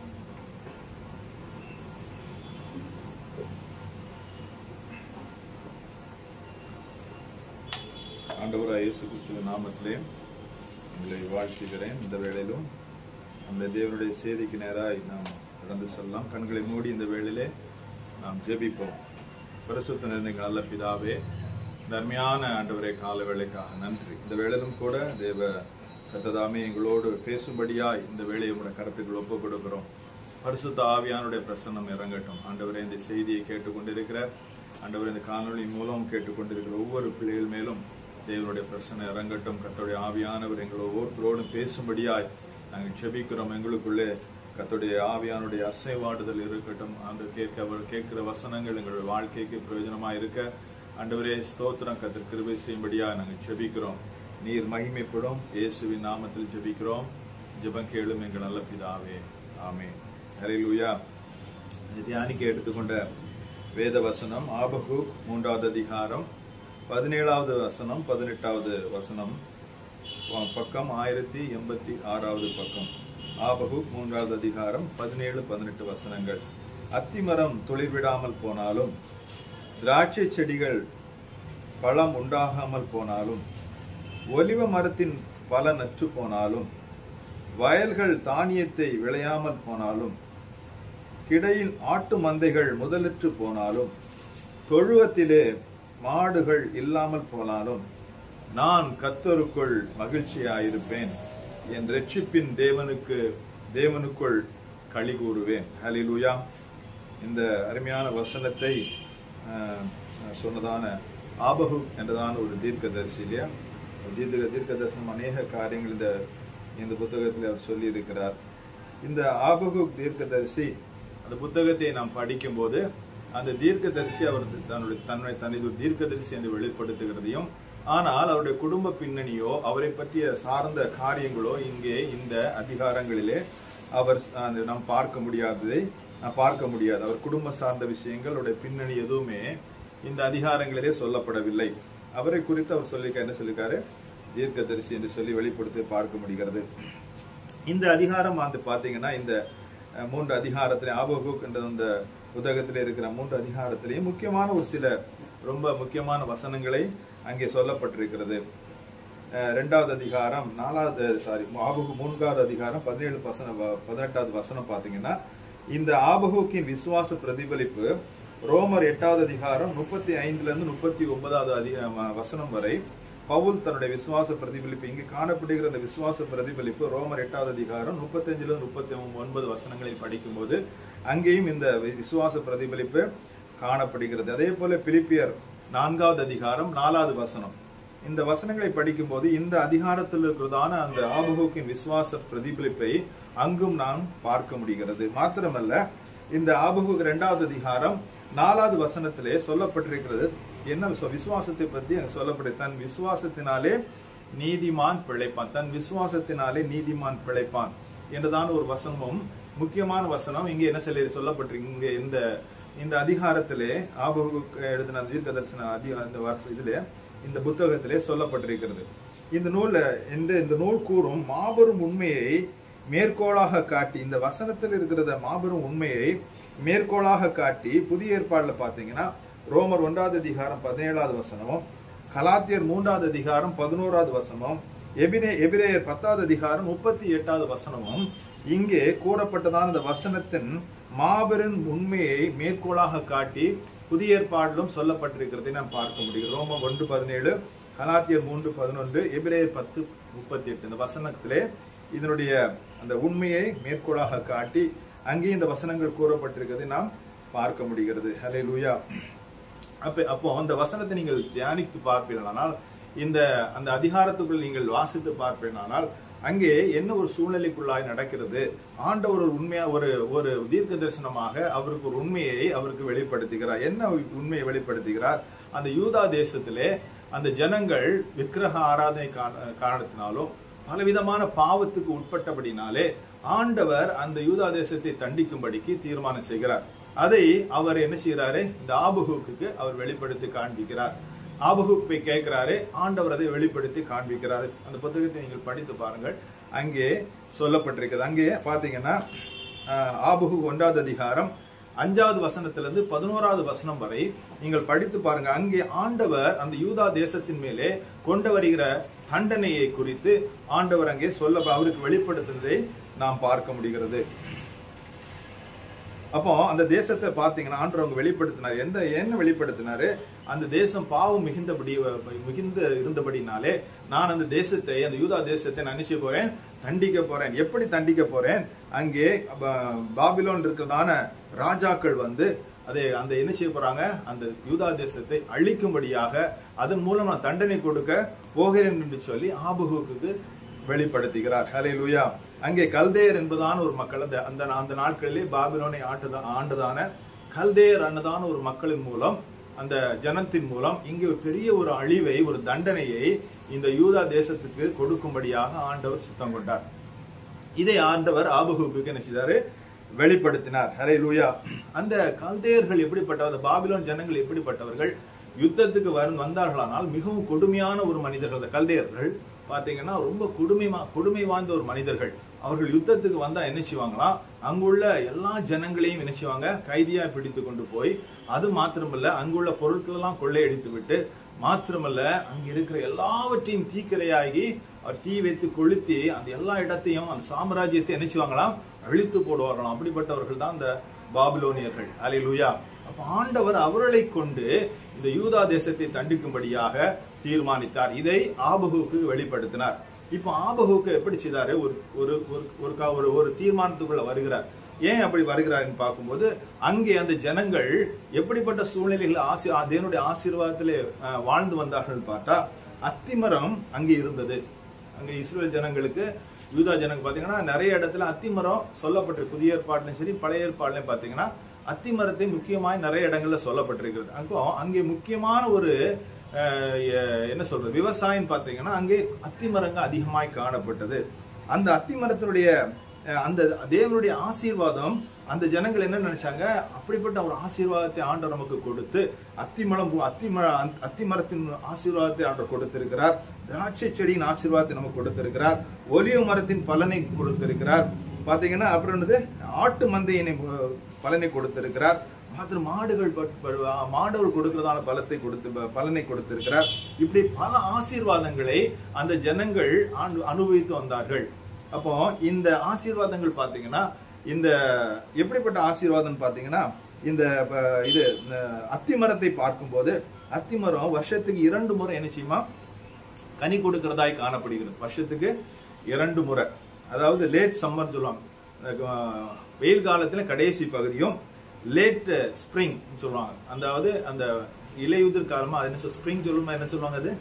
ஆண்டவராய் இயேசு கிறிஸ்துவின் நாமத்திலே உங்களை வாழ்த்துகிறேன். இந்த வேளையிலும் அந்த தேவனுடைய செய்திக்கு நேராய் நாம் கடந்து செல்லலாம். கண்களை மூடி இந்த வேளையிலே நாம் ஜெபிப்போம். பரிசுத்த நிறைந்த நல்ல பிதாவே, இந்த அருமையான ஆண்டவரே கால வேளைக்காக நன்றி. இந்த வேளையிலும் கூட தேவ கர்த்ததாமே எங்களோடு பேசும்படியாய் இந்த வேளையை உடைய கருத்துக்கள் ஒப்பு கொடுக்கிறோம். பரிசுத்த ஆவியானுடைய பிரசன்னம் இறங்கட்டும். ஆண்டவரே இந்த செய்தியை கேட்டுக்கொண்டிருக்கிற ஆண்டவரே இந்த காணொலி மூலம் கேட்டுக்கொண்டிருக்கிற ஒவ்வொரு பிள்ளைகள் மேலும் தேவனுடைய பிரசன்னம் இறங்கட்டும். கர்த்தருடைய ஆவியானவர் எங்களோட ஒவ்வொருவரோடு பேசும்படியாய் நாங்கள் ஜெபிக்கிறோம். எங்களுக்குள்ளே கர்த்தருடைய ஆவியானுடைய அசைவாடுதல் இருக்கட்டும். அந்த கேட்க அவர் கேட்கிற வசனங்கள் எங்களுடைய வாழ்க்கைக்கு பிரயோஜனமாக இருக்க ஆண்டவரே ஸ்தோத்திரம். கர்த்தர் கிருபை செய்யும்படியாக நாங்கள் ஜெபிக்கிறோம். நீர் மகிமைப்படும் இயேசுவின் நாமத்தில் ஜெபிக்கிறோம். ஜெபம் கேளும் எங்கள் நல்ல பிதாவே. ஆமென். ஹல்லேலூயா. தியானிக்க எடுத்துக்கொண்ட வேத வசனம் ஆபகுக் மூன்றாவது அதிகாரம் பதினேழாவது வசனம் பதினெட்டாவது வசனம், பக்கம் ஆயிரத்தி எண்பத்தி ஆறாவது பக்கம். ஆபகுக் மூன்றாவது அதிகாரம் பதினேழு பதினெட்டு வசனங்கள். அத்திமரம் துளிர்விடாமல் போனாலும், திராட்சை செடிகள் பழம் உண்டாகாமல் போனாலும், ஒலிவ மரத்தின் பல நற்று போனாலும், வயல்கள் தானியத்தை விளையாமல் போனாலும், கிடையில் ஆட்டு மந்தைகள் முதலற்று போனாலும், தொழுவத்திலே மாடுகள் இல்லாமல் போனாலும், நான் கர்த்தருக்குள் மகிழ்ச்சியாயிருப்பேன். என் இரட்சிப்பின் தேவனுக்கு தேவனுக்குள் களி கூறுவேன். ஹல்லேலூயா. இந்த அருமையான வசனத்தை சொன்னதான ஆபகுக் என்றதான ஒரு தீர்க்கதரிசி இல்லையா, தீர்க்க தீர்க்க தரிசனம் அநேக காரியங்கள் இந்த இந்த புத்தகத்தில் அவர் சொல்லி இருக்கிறார். இந்த ஆபகுக் தீர்க்கதரிசி அந்த புத்தகத்தை நாம் படிக்கும் போது அந்த தீர்க்கதரிசி அவர் தன்னுடைய தன்னை தனது தீர்க்கதரிசி என்று வெளிப்படுத்துகிறதையும், ஆனால் அவருடைய குடும்ப பின்னணியோ அவரை பற்றிய சார்ந்த காரியங்களோ இங்கே இந்த அதிகாரங்களிலே அவர் நாம் பார்க்க முடியாததை நான் பார்க்க முடியாது. அவர் குடும்ப சார்ந்த விஷயங்கள் அவருடைய பின்னணி எதுவுமே இந்த அதிகாரங்களிலே சொல்லப்படவில்லை. அவரை குறித்து அவர் சொல்லிக்க என்ன சொல்லிருக்காரு, தீர்க்கதரிசி என்று சொல்லி வெளிப்படுத்தி பார்க்க முடிகிறது. இந்த அதிகாரம் வந்து பாத்தீங்கன்னா இந்த மூன்று அதிகாரத்திலே ஆபகுக் என்ற அந்த புத்தகத்திலே இருக்கிற மூன்று அதிகாரத்திலேயும் முக்கியமான ஒரு சில ரொம்ப முக்கியமான வசனங்களை அங்கே சொல்லப்பட்டிருக்கிறது. ரெண்டாவது அதிகாரம் நாலாவது சாரி ஆபகுக் மூன்றாவது அதிகாரம் பதினேழு வசனம் பதினெட்டாவது வசனம் பாத்தீங்கன்னா இந்த ஆபகுக்கின் விசுவாச பிரதிபலிப்பு ரோமர் எட்டாவது அதிகாரம் முப்பத்தி ஐந்துல இருந்து முப்பத்தி ஒன்பதாவது அதி வசனம் வரை பவுல் தன்னுடைய விசுவாச பிரதிபலிப்பு இங்கு காணப்படுகிற அந்த விசுவாச பிரதிபலிப்பு ரோமர் எட்டாவது அதிகாரம் முப்பத்தி அஞ்சுல இருந்து முப்பத்தி ஒன்பது வசனங்களில் படிக்கும் போது அங்கேயும் இந்த விசுவாச பிரதிபலிப்பு காணப்படுகிறது. அதே போல பிலிப்பியர் நான்காவது அதிகாரம் நாலாவது வசனம் இந்த வசனங்களை படிக்கும் போது இந்த அதிகாரத்தில் இருக்கிறதான அந்த ஆபகுக்கின் விசுவாச பிரதிபலிப்பை அங்கும் நாம் பார்க்க முடிகிறது. மாத்திரமல்ல இந்த ஆபகுக் இரண்டாவது அதிகாரம் நாலாவது வசனத்திலே சொல்லப்பட்டிருக்கிறது என்ன விசுவாசத்தை பத்தி அங்க சொல்லப்பட்டு தன் விசுவாசத்தினாலே நீதிமான் பிழைப்பான், தன் விசுவாசத்தினாலே நீதிமான் பிழைப்பான் என்றுதான் ஒரு வசனமும் முக்கியமான வசனம் இங்கே என்ன சொல்லி சொல்லப்பட்டிருக்கு. இங்க இந்த இந்த அதிகாரத்திலே ஆபகுக் எழுதின தீர்க்க தரிசன அதிகார இதுல இந்த புத்தகத்திலே சொல்லப்பட்டிருக்கிறது. இந்த நூல்ல என்று இந்த நூல் கூறும் மாபெரும் உண்மையை மேற்கோளாக காட்டி இந்த வசனத்தில் இருக்கிறத மாபெரும் உண்மையை மேற்கோளாக காட்டி புதிய ஏற்பாடுல பாத்தீங்கன்னா ரோமர் ஒன்றாவது அதிகாரம் பதினேழாவது வசனமும் கலாத்தியர் மூன்றாவது அதிகாரம் பதினோராவது வசனமும் எபிரே எபிரேயர் பத்தாவது அதிகாரம் முப்பத்தி எட்டாவது வசனமும் இங்கே கூறப்பட்டதான இந்த வசனத்தின் மாபெரும் உண்மையை மேற்கோளாக காட்டி புதிய ஏற்பாட்டிலும் சொல்லப்பட்டிருக்கிறதை நாம் பார்க்க முடியும். ரோமர் ஒன்று பதினேழு கலாத்தியர் மூன்று பதினொன்று எபிரேயர் பத்து முப்பத்தி எட்டு இந்த வசனத்திலே இதனுடைய அந்த உண்மையை மேற்கோளாக காட்டி அங்கே இந்த வசனங்கள் கூறப்பட்டிருக்கிறதை நாம் பார்க்க முடிகிறது. ஹல்லேலூயா. அப்ப அப்போ அந்த வசனத்தை நீங்கள் தியானித்து பார்ப்பீர்களானால் இந்த அந்த அதிகாரத்துக்குள் நீங்கள் வாசித்து பார்ப்பீர்களானால் அங்கே என்ன ஒரு சூழ்நிலைக்குள்ளாய் நடக்கிறது, ஆண்டவர் ஒரு உண்மையா ஒரு ஒரு தீர்க்க தரிசனமாக அவருக்கு ஒரு உண்மையை அவருக்கு வெளிப்படுத்துகிறார். என்ன உண்மையை வெளிப்படுத்துகிறார்? அந்த யூதா தேசத்திலே அந்த ஜனங்கள் விக்கிரக ஆராதனை காரணத்தினாலும் பலவிதமான பாவத்துக்கு உட்பட்டபடினாலே ஆண்டவர் அந்த யூதா தேசத்தை தண்டிக்கும்படிக்கு தீர்மானம் செய்கிறார். அதை அவர் என்ன செய்யறாரு? இந்த ஆபகுக்கு அவர் வெளிப்படுத்தி காண்பிக்கிறார். ஆபகுப்பை கேட்கிறாரு, ஆண்டவர் அதை வெளிப்படுத்தி காண்பிக்கிறாரு. அந்த புத்தகத்தை நீங்கள் படித்து பாருங்கள், அங்கே சொல்லப்பட்டிருக்கிறது. அங்கே பாத்தீங்கன்னா ஆபகுக் ஒன்றாவது அதிகாரம் அஞ்சாவது வசனத்திலிருந்து பதினோராவது வசனம் வரை நீங்கள் படித்து பாருங்க. அங்கே ஆண்டவர் அந்த யூதா தேசத்தின் மேலே கொண்டு வருகிற தண்டனையை குறித்து ஆண்டவர் அங்கே சொல்ல அவருக்கு வெளிப்படுத்துவதை நாம் பார்க்க முடிகிறது. அப்போ அந்த தேசத்தை பாத்தீங்கன்னா ஆண்டவர் அவங்க வெளிப்படுத்தினார். எந்த என்ன வெளிப்படுத்தினாரு? அந்த தேசம் பாவம் மிகுந்தபடி மிகுந்த இருந்தபடினாலே நான் அந்த தேசத்தை அந்த யூதா தேசத்தை நான் நினைச்சு போறேன், தண்டிக்க போறேன். எப்படி தண்டிக்க போறேன்? அங்கே பாபிலோன் இருக்கிறதான ராஜாக்கள் வந்து அதை அந்த என்ன செய்ய போறாங்க? அந்த யூதா தேசத்தை அழிக்கும்படியாக அதன் மூலம் நான் தண்டனை கொடுக்க போகிறேன் என்று சொல்லி ஆபகுக்கு வெளிப்படுத்துகிறார். ஹல்லேலூயா. அங்கே கல்தேயர் என்பதான ஒரு மக்கள் அந்த அந்த அந்த நாட்களிலே பாபிலோனை ஆண்டுதான் ஆண்டதான கல்தேயர் அன்னதான ஒரு மக்களின் மூலம் அந்த ஜனத்தின் மூலம் இங்கே ஒரு பெரிய ஒரு அழிவை ஒரு தண்டனையை இந்த யூதா தேசத்துக்கு கொடுக்கும்படியாக ஆண்டவர் சித்தம் கொண்டார். இதை ஆண்டவர் ஆபகுக்கு என்ன செய்தாரு? வெளிப்படுத்தினார். ஹல்லேலூயா. அந்த கல்தேயர்கள் எப்படிப்பட்டவர்? பாபிலோன் ஜனங்கள் எப்படிப்பட்டவர்கள்? யுத்தத்துக்கு வந்தார்களானால் மிகவும் கொடுமையான ஒரு மனிதர்கள். அந்த கல்தேயர்கள் பாத்தீங்கன்னா ரொம்ப கொடுமை கொடுமை வாய்ந்த ஒரு மனிதர்கள். அவர்கள் யுத்தத்துக்கு வந்தா என்ன செய்வாங்களாம்? அங்குள்ள எல்லா ஜனங்களையும் என்ன செய்வாங்க? கைதியா பிடித்து கொண்டு போய் அது மாத்திரமல்ல அங்குள்ள பொருட்கள் எல்லாம் கொள்ளையடித்து விட்டு மாத்திரமல்ல அங்க இருக்கிற எல்லாவற்றையும் தீக்கிரையாகி அவர் தீ வைத்து கொளுத்தி அந்த எல்லா இடத்தையும் அந்த சாம்ராஜ்யத்தை என்ன செய்வாங்களாம்? அழித்து போடுவார்களாம். அப்படிப்பட்டவர்கள் தான் அந்த பாபிலோனியர்கள். ஹல்லேலூயா. அப்ப ஆண்டவர் அவர்களை கொண்டு இந்த யூதா தேசத்தை தண்டிக்கும்படியாக தீர்மானித்தார். இதை ஆபகுக்கு வெளிப்படுத்தினார். இப்ப ஆபகுக்கு எப்படி செய்தாரு? ஒரு ஒரு ஒரு தீர்மானத்துக்குள்ள வருகிறார். ஏன் அப்படி வருகிறார்னு பார்க்கும்போது அங்கே அந்த ஜனங்கள் எப்படிப்பட்ட சூழ்நிலைகள் ஆசி தேவனுடைய ஆசீர்வாதத்திலே வாழ்ந்து வந்தார்கள் பார்த்தா அத்திமரம் அங்கே இருந்தது. அங்கே இஸ்ரேல் ஜனங்களுக்கு யூதா ஜனங்க பாத்தீங்கன்னா நிறைய இடத்துல அத்திமரம் சொல்லப்பட்டிருக்கு. புதிய ஏற்பாடுலையும் சரி பழைய ஏற்பாடுலையும் பாத்தீங்கன்னா அத்திமரத்தை முக்கியமாய் நிறைய இடங்கள்ல சொல்லப்பட்டிருக்கிறது. அப்போ அங்கே முக்கியமான ஒரு என்ன சொல்றது விவசாயம் பாத்தீங்கன்னா அங்கே அத்திமரங்கள் அதிகமாய் காணப்பட்டது. அந்த அத்திமரத்தினுடைய அந்த தேவனுடைய ஆசீர்வாதம் அந்த ஜனங்கள் என்ன நினைச்சாங்க, அப்படிப்பட்ட ஒரு ஆசீர்வாதத்தை ஆண்டவர் நமக்கு கொடுத்து, அத்திமரம் அத்திமர அத்திமரத்தின் ஆசீர்வாதத்தை ஆண்டவர் கொடுத்திருக்கிறார், திராட்சை செடியின் ஆசீர்வாதத்தை நமக்கு கொடுத்திருக்கிறார், ஒலிவ மரத்தின் பலனை கொடுத்திருக்கிறார். பாத்தீங்கன்னா அப்புறம் என்னது, ஆட்டு மந்தையினை பலனை கொடுத்திருக்கிறார், மாத்திரம் மாடுகள் மாடுகள் கொடுக்கிறதான பலத்தை கொடுத்து பலனை கொடுத்திருக்கிறார். இப்படி பல ஆசீர்வாதங்களை அந்த ஜனங்கள் அனுபவித்து வந்தார்கள். அப்போ இந்த ஆசீர்வாதங்கள் பாத்தீங்கன்னா, இந்த எப்படிப்பட்ட ஆசீர்வாதம் பாத்தீங்கன்னா, இந்த இது அத்திமரத்தை பார்க்கும்போது, அத்திமரம் வருஷத்துக்கு இரண்டு முறை என்ன செய்யுமா கனி கொடுக்கிறதாய் காணப்படுகிறது. வருஷத்துக்கு இரண்டு முறை, அதாவது லேட் சம்மர் சொல்லுவாங்க, வெயில் காலத்துல கடைசி பகுதியும் லேட் ஸ்ப்ரிங் சொல்லுவாங்க. அதாவது அந்த இலையுதிர் காலமா அது என்ன ஸ்ப்ரிங் சொல்லுமா என்ன சொல்லுவாங்க, அது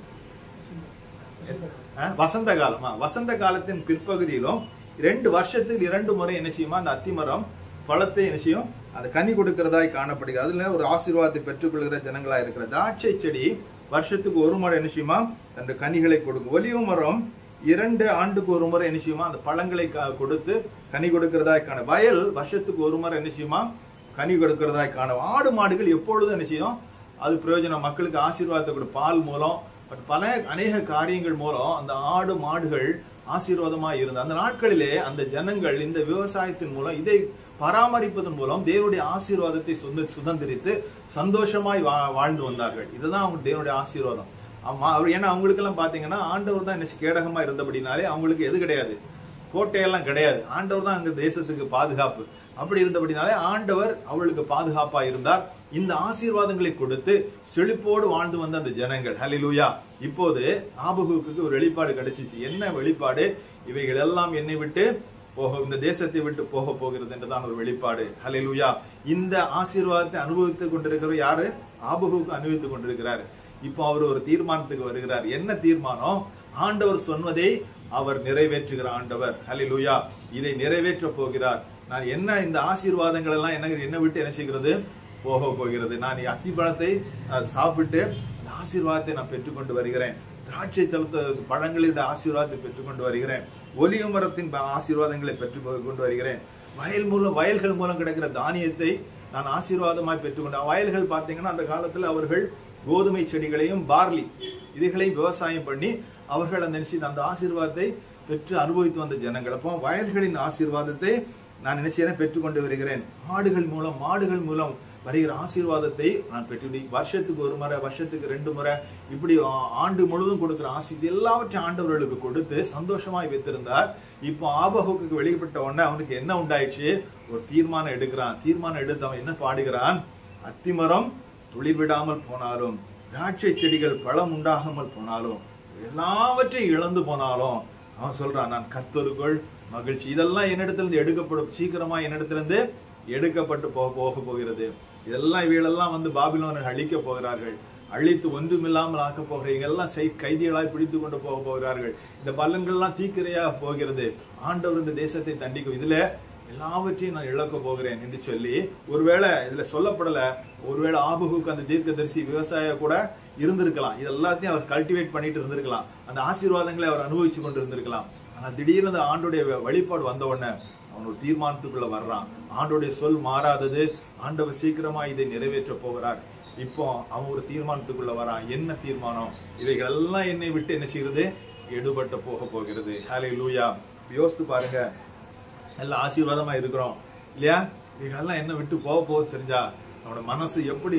வசந்த காலமா, வசந்த காலத்தின் பிற்பகுதியிலும் ரெண்டு வருஷத்துக்கு இரண்டு முறை என்ன செய்யுமா அந்த அத்திமரம் பழத்தை என்ன செய்யும், அந்த கனி கொடுக்கிறதாய் காணப்படுகிறது. அதுல ஒரு ஆசீர்வாதத்தை பெற்றுக்கொள்கிற ஜனங்களா இருக்கிற திராட்சை செடி வருஷத்துக்கு ஒரு முறை என்ன செய்யுமா தன் கனிகளை கொடுக்கும். ஒலிவ மரம் இரண்டு ஆண்டுக்கு ஒரு முறை என்ன செய்யுமா அந்த பழங்களை கொடுத்து கனி கொடுக்கிறதாய் காண. வயல் வருஷத்துக்கு ஒரு முறை என்ன செய்யுமா கனி கொடுக்கிறதாய் காண. ஆடு மாடுகள் எப்பொழுதும் என்ன செய்யும், அது பிரயோஜனம், மக்களுக்கு ஆசீர்வாதத்தை கொடு, பால் மூலம் பல அநேக காரியங்கள் மூலம் அந்த ஆடு மாடுகள் ஆசீர்வாதமா இருந்தது. அந்த நாட்களிலே அந்த ஜனங்கள் இந்த விவசாயத்தின் மூலம் இதை பராமரிப்பதன் மூலம் தேவனுடைய ஆசீர்வாதத்தை சுதந்திரித்து சந்தோஷமாய் வாழ்ந்து வந்தார்கள். இதுதான் அவங்க தேவனுடைய ஆசீர்வாதம். ஏன்னா அவங்களுக்கு எல்லாம் பாத்தீங்கன்னா ஆண்டவர் தான் என்ன கேடகமா இருந்தபடினாலே அவங்களுக்கு எது கிடையாது, கோட்டையெல்லாம் கிடையாது. ஆண்டவர் தான் அங்க தேசத்துக்கு பாதுகாப்பு. அப்படி இருந்தபடினாலே ஆண்டவர் அவளுக்கு பாதுகாப்பா இருந்தார். இந்த ஆசீர்வாதங்களை கொடுத்து செழிப்போடு வாழ்ந்து வந்த அந்த ஜனங்கள், ஹல்லேலூயா. இப்போது ஆபகுக்கு ஒரு வெளிப்பாடு கிடைச்சிச்சு. என்ன வெளிப்பாடு? இவைகள் எல்லாம் என்னை விட்டு போக, இந்த தேசத்தை விட்டு போக போகிறது என்றுதான் ஒரு வெளிப்பாடு. ஹல்லேலூயா. இந்த ஆசீர்வாதத்தை அனுபவித்துக் கொண்டிருக்கிற யாரு? ஆபகுக்கு அனுபவித்துக் கொண்டிருக்கிறார். இப்போ அவர் ஒரு தீர்மானத்துக்கு வருகிறார். என்ன தீர்மானம்? ஆண்டவர் சொன்னதை அவர் நிறைவேற்றுகிற ஆண்டவர். ஹல்லேலூயா. இதை நிறைவேற்ற போகிறார். நான் என்ன இந்த ஆசீர்வாதங்கள் எல்லாம் என்ன என்ன விட்டு என்ன செய்கிறது, போக போகிறது. நான் அத்திப்பழத்தை சாப்பிட்டு அந்த ஆசீர்வாதத்தை நான் பெற்றுக்கொண்டு வருகிறேன். திராட்சை தளத்த பழங்களின் ஆசீர்வாதத்தை பெற்றுக்கொண்டு வருகிறேன். ஒலிவ மரத்தின் ஆசீர்வாதங்களை பெற்று கொண்டு வருகிறேன். வயல் மூலம் வயல்கள் மூலம் கிடைக்கிற தானியத்தை நான் ஆசீர்வாதமாய் பெற்றுக்கொண்டேன். வயல்கள் பார்த்தீங்கன்னா அந்த காலத்தில் அவர்கள் கோதுமை செடிகளையும் பார்லி இதுகளையும் விவசாயம் பண்ணி அவர்கள் அந்த அந்த ஆசீர்வாதத்தை பெற்று அனுபவித்து வந்த ஜனங்கள். அப்போ வயல்களின் ஆசீர்வாதத்தை நான் என்ன செய்யறேன், பெற்றுக்கொண்டு வருகிறேன். ஆடுகள் மூலம் மாடுகள் மூலம் வருகிற ஆசீர்வாதத்தை நான் பெற்று வருஷத்துக்கு ஒரு முறை, வருஷத்துக்கு ரெண்டு முறை, இப்படி ஆண்டு முழுவதும் கொடுக்கிற ஆசீர்வாதம் எல்லாவற்றையும் ஆண்டவர்களுக்கு கொடுத்து சந்தோஷமாய் வைத்திருந்தார். இப்போ ஆபகுக்கு வெளிப்பட்ட உடனே அவனுக்கு என்ன உண்டாயிடுச்சு, ஒரு தீர்மானம் எடுக்கிறான். தீர்மானம் எடுத்து அவன் என்ன பாடுகிறான், அத்திமரம் துளிர் விடாமல் போனாலும், திராட்சை செடிகள் பழம் உண்டாகாமல் போனாலும், எல்லாவற்றையும் இழந்து போனாலும் அவன் சொல்றான், நான் கர்த்தருக்குள் மகிழ்ச்சி. இதெல்லாம் என்னிடத்திலிருந்து எடுக்கப்படும், சீக்கிரமா என்னிடத்திலிருந்து எடுக்கப்பட்டு போக போக போகிறது. இதெல்லாம் இவைகளெல்லாம் வந்து பாபிலோனை அழிக்க போகிறார்கள், அழித்து ஒன்றுமில்லாமல் ஆக்க போகிறீங்க, எல்லாம் கைதிகளாய் பிடித்து கொண்டு போக போகிறார்கள். இந்த பலன்கள் எல்லாம் தீக்கிரையாக போகிறது. ஆண்டவர் இந்த தேசத்தை தண்டிக்கும், இதுல எல்லாவற்றையும் நான் இழக்க போகிறேன் என்று சொல்லி, ஒருவேளை இதுல சொல்லப்படல, ஒருவேளை ஆபகுக்கு அந்த தீர்க்கதரிசி விவசாய கூட இருந்திருக்கலாம். இது எல்லாத்தையும் அவர் கல்டிவேட் பண்ணிட்டு இருந்திருக்கலாம், அந்த ஆசீர்வாதங்களை அவர் அனுபவிச்சு கொண்டு இருந்திருக்கலாம். ஆனா திடீர்னு அந்த ஆண்டுடைய வழிபாடு வந்த உடனே அவன் ஒரு தீர்மானத்துக்குள்ள வர்றான். ஆண்டோடைய சொல் மாறாதது, ஆண்டவர் சீக்கிரமா இதை நிறைவேற்ற போகிறார். இப்போ அவன் ஒரு தீர்மானத்துக்குள்ள வரான். என்ன தீர்மானம்? இவைகள் எல்லாம் என்னை விட்டு என்ன செய்யறது, எடுபட்ட போக போகிறது. ஹல்லேலூயா. யோசித்து பாருங்க, எல்லாம் ஆசீர்வாதமா இருக்கிறோம் இல்லையா, இவைகளெல்லாம் என்ன விட்டு போக போக தெரிஞ்சா நம்மளோட மனசு எப்படி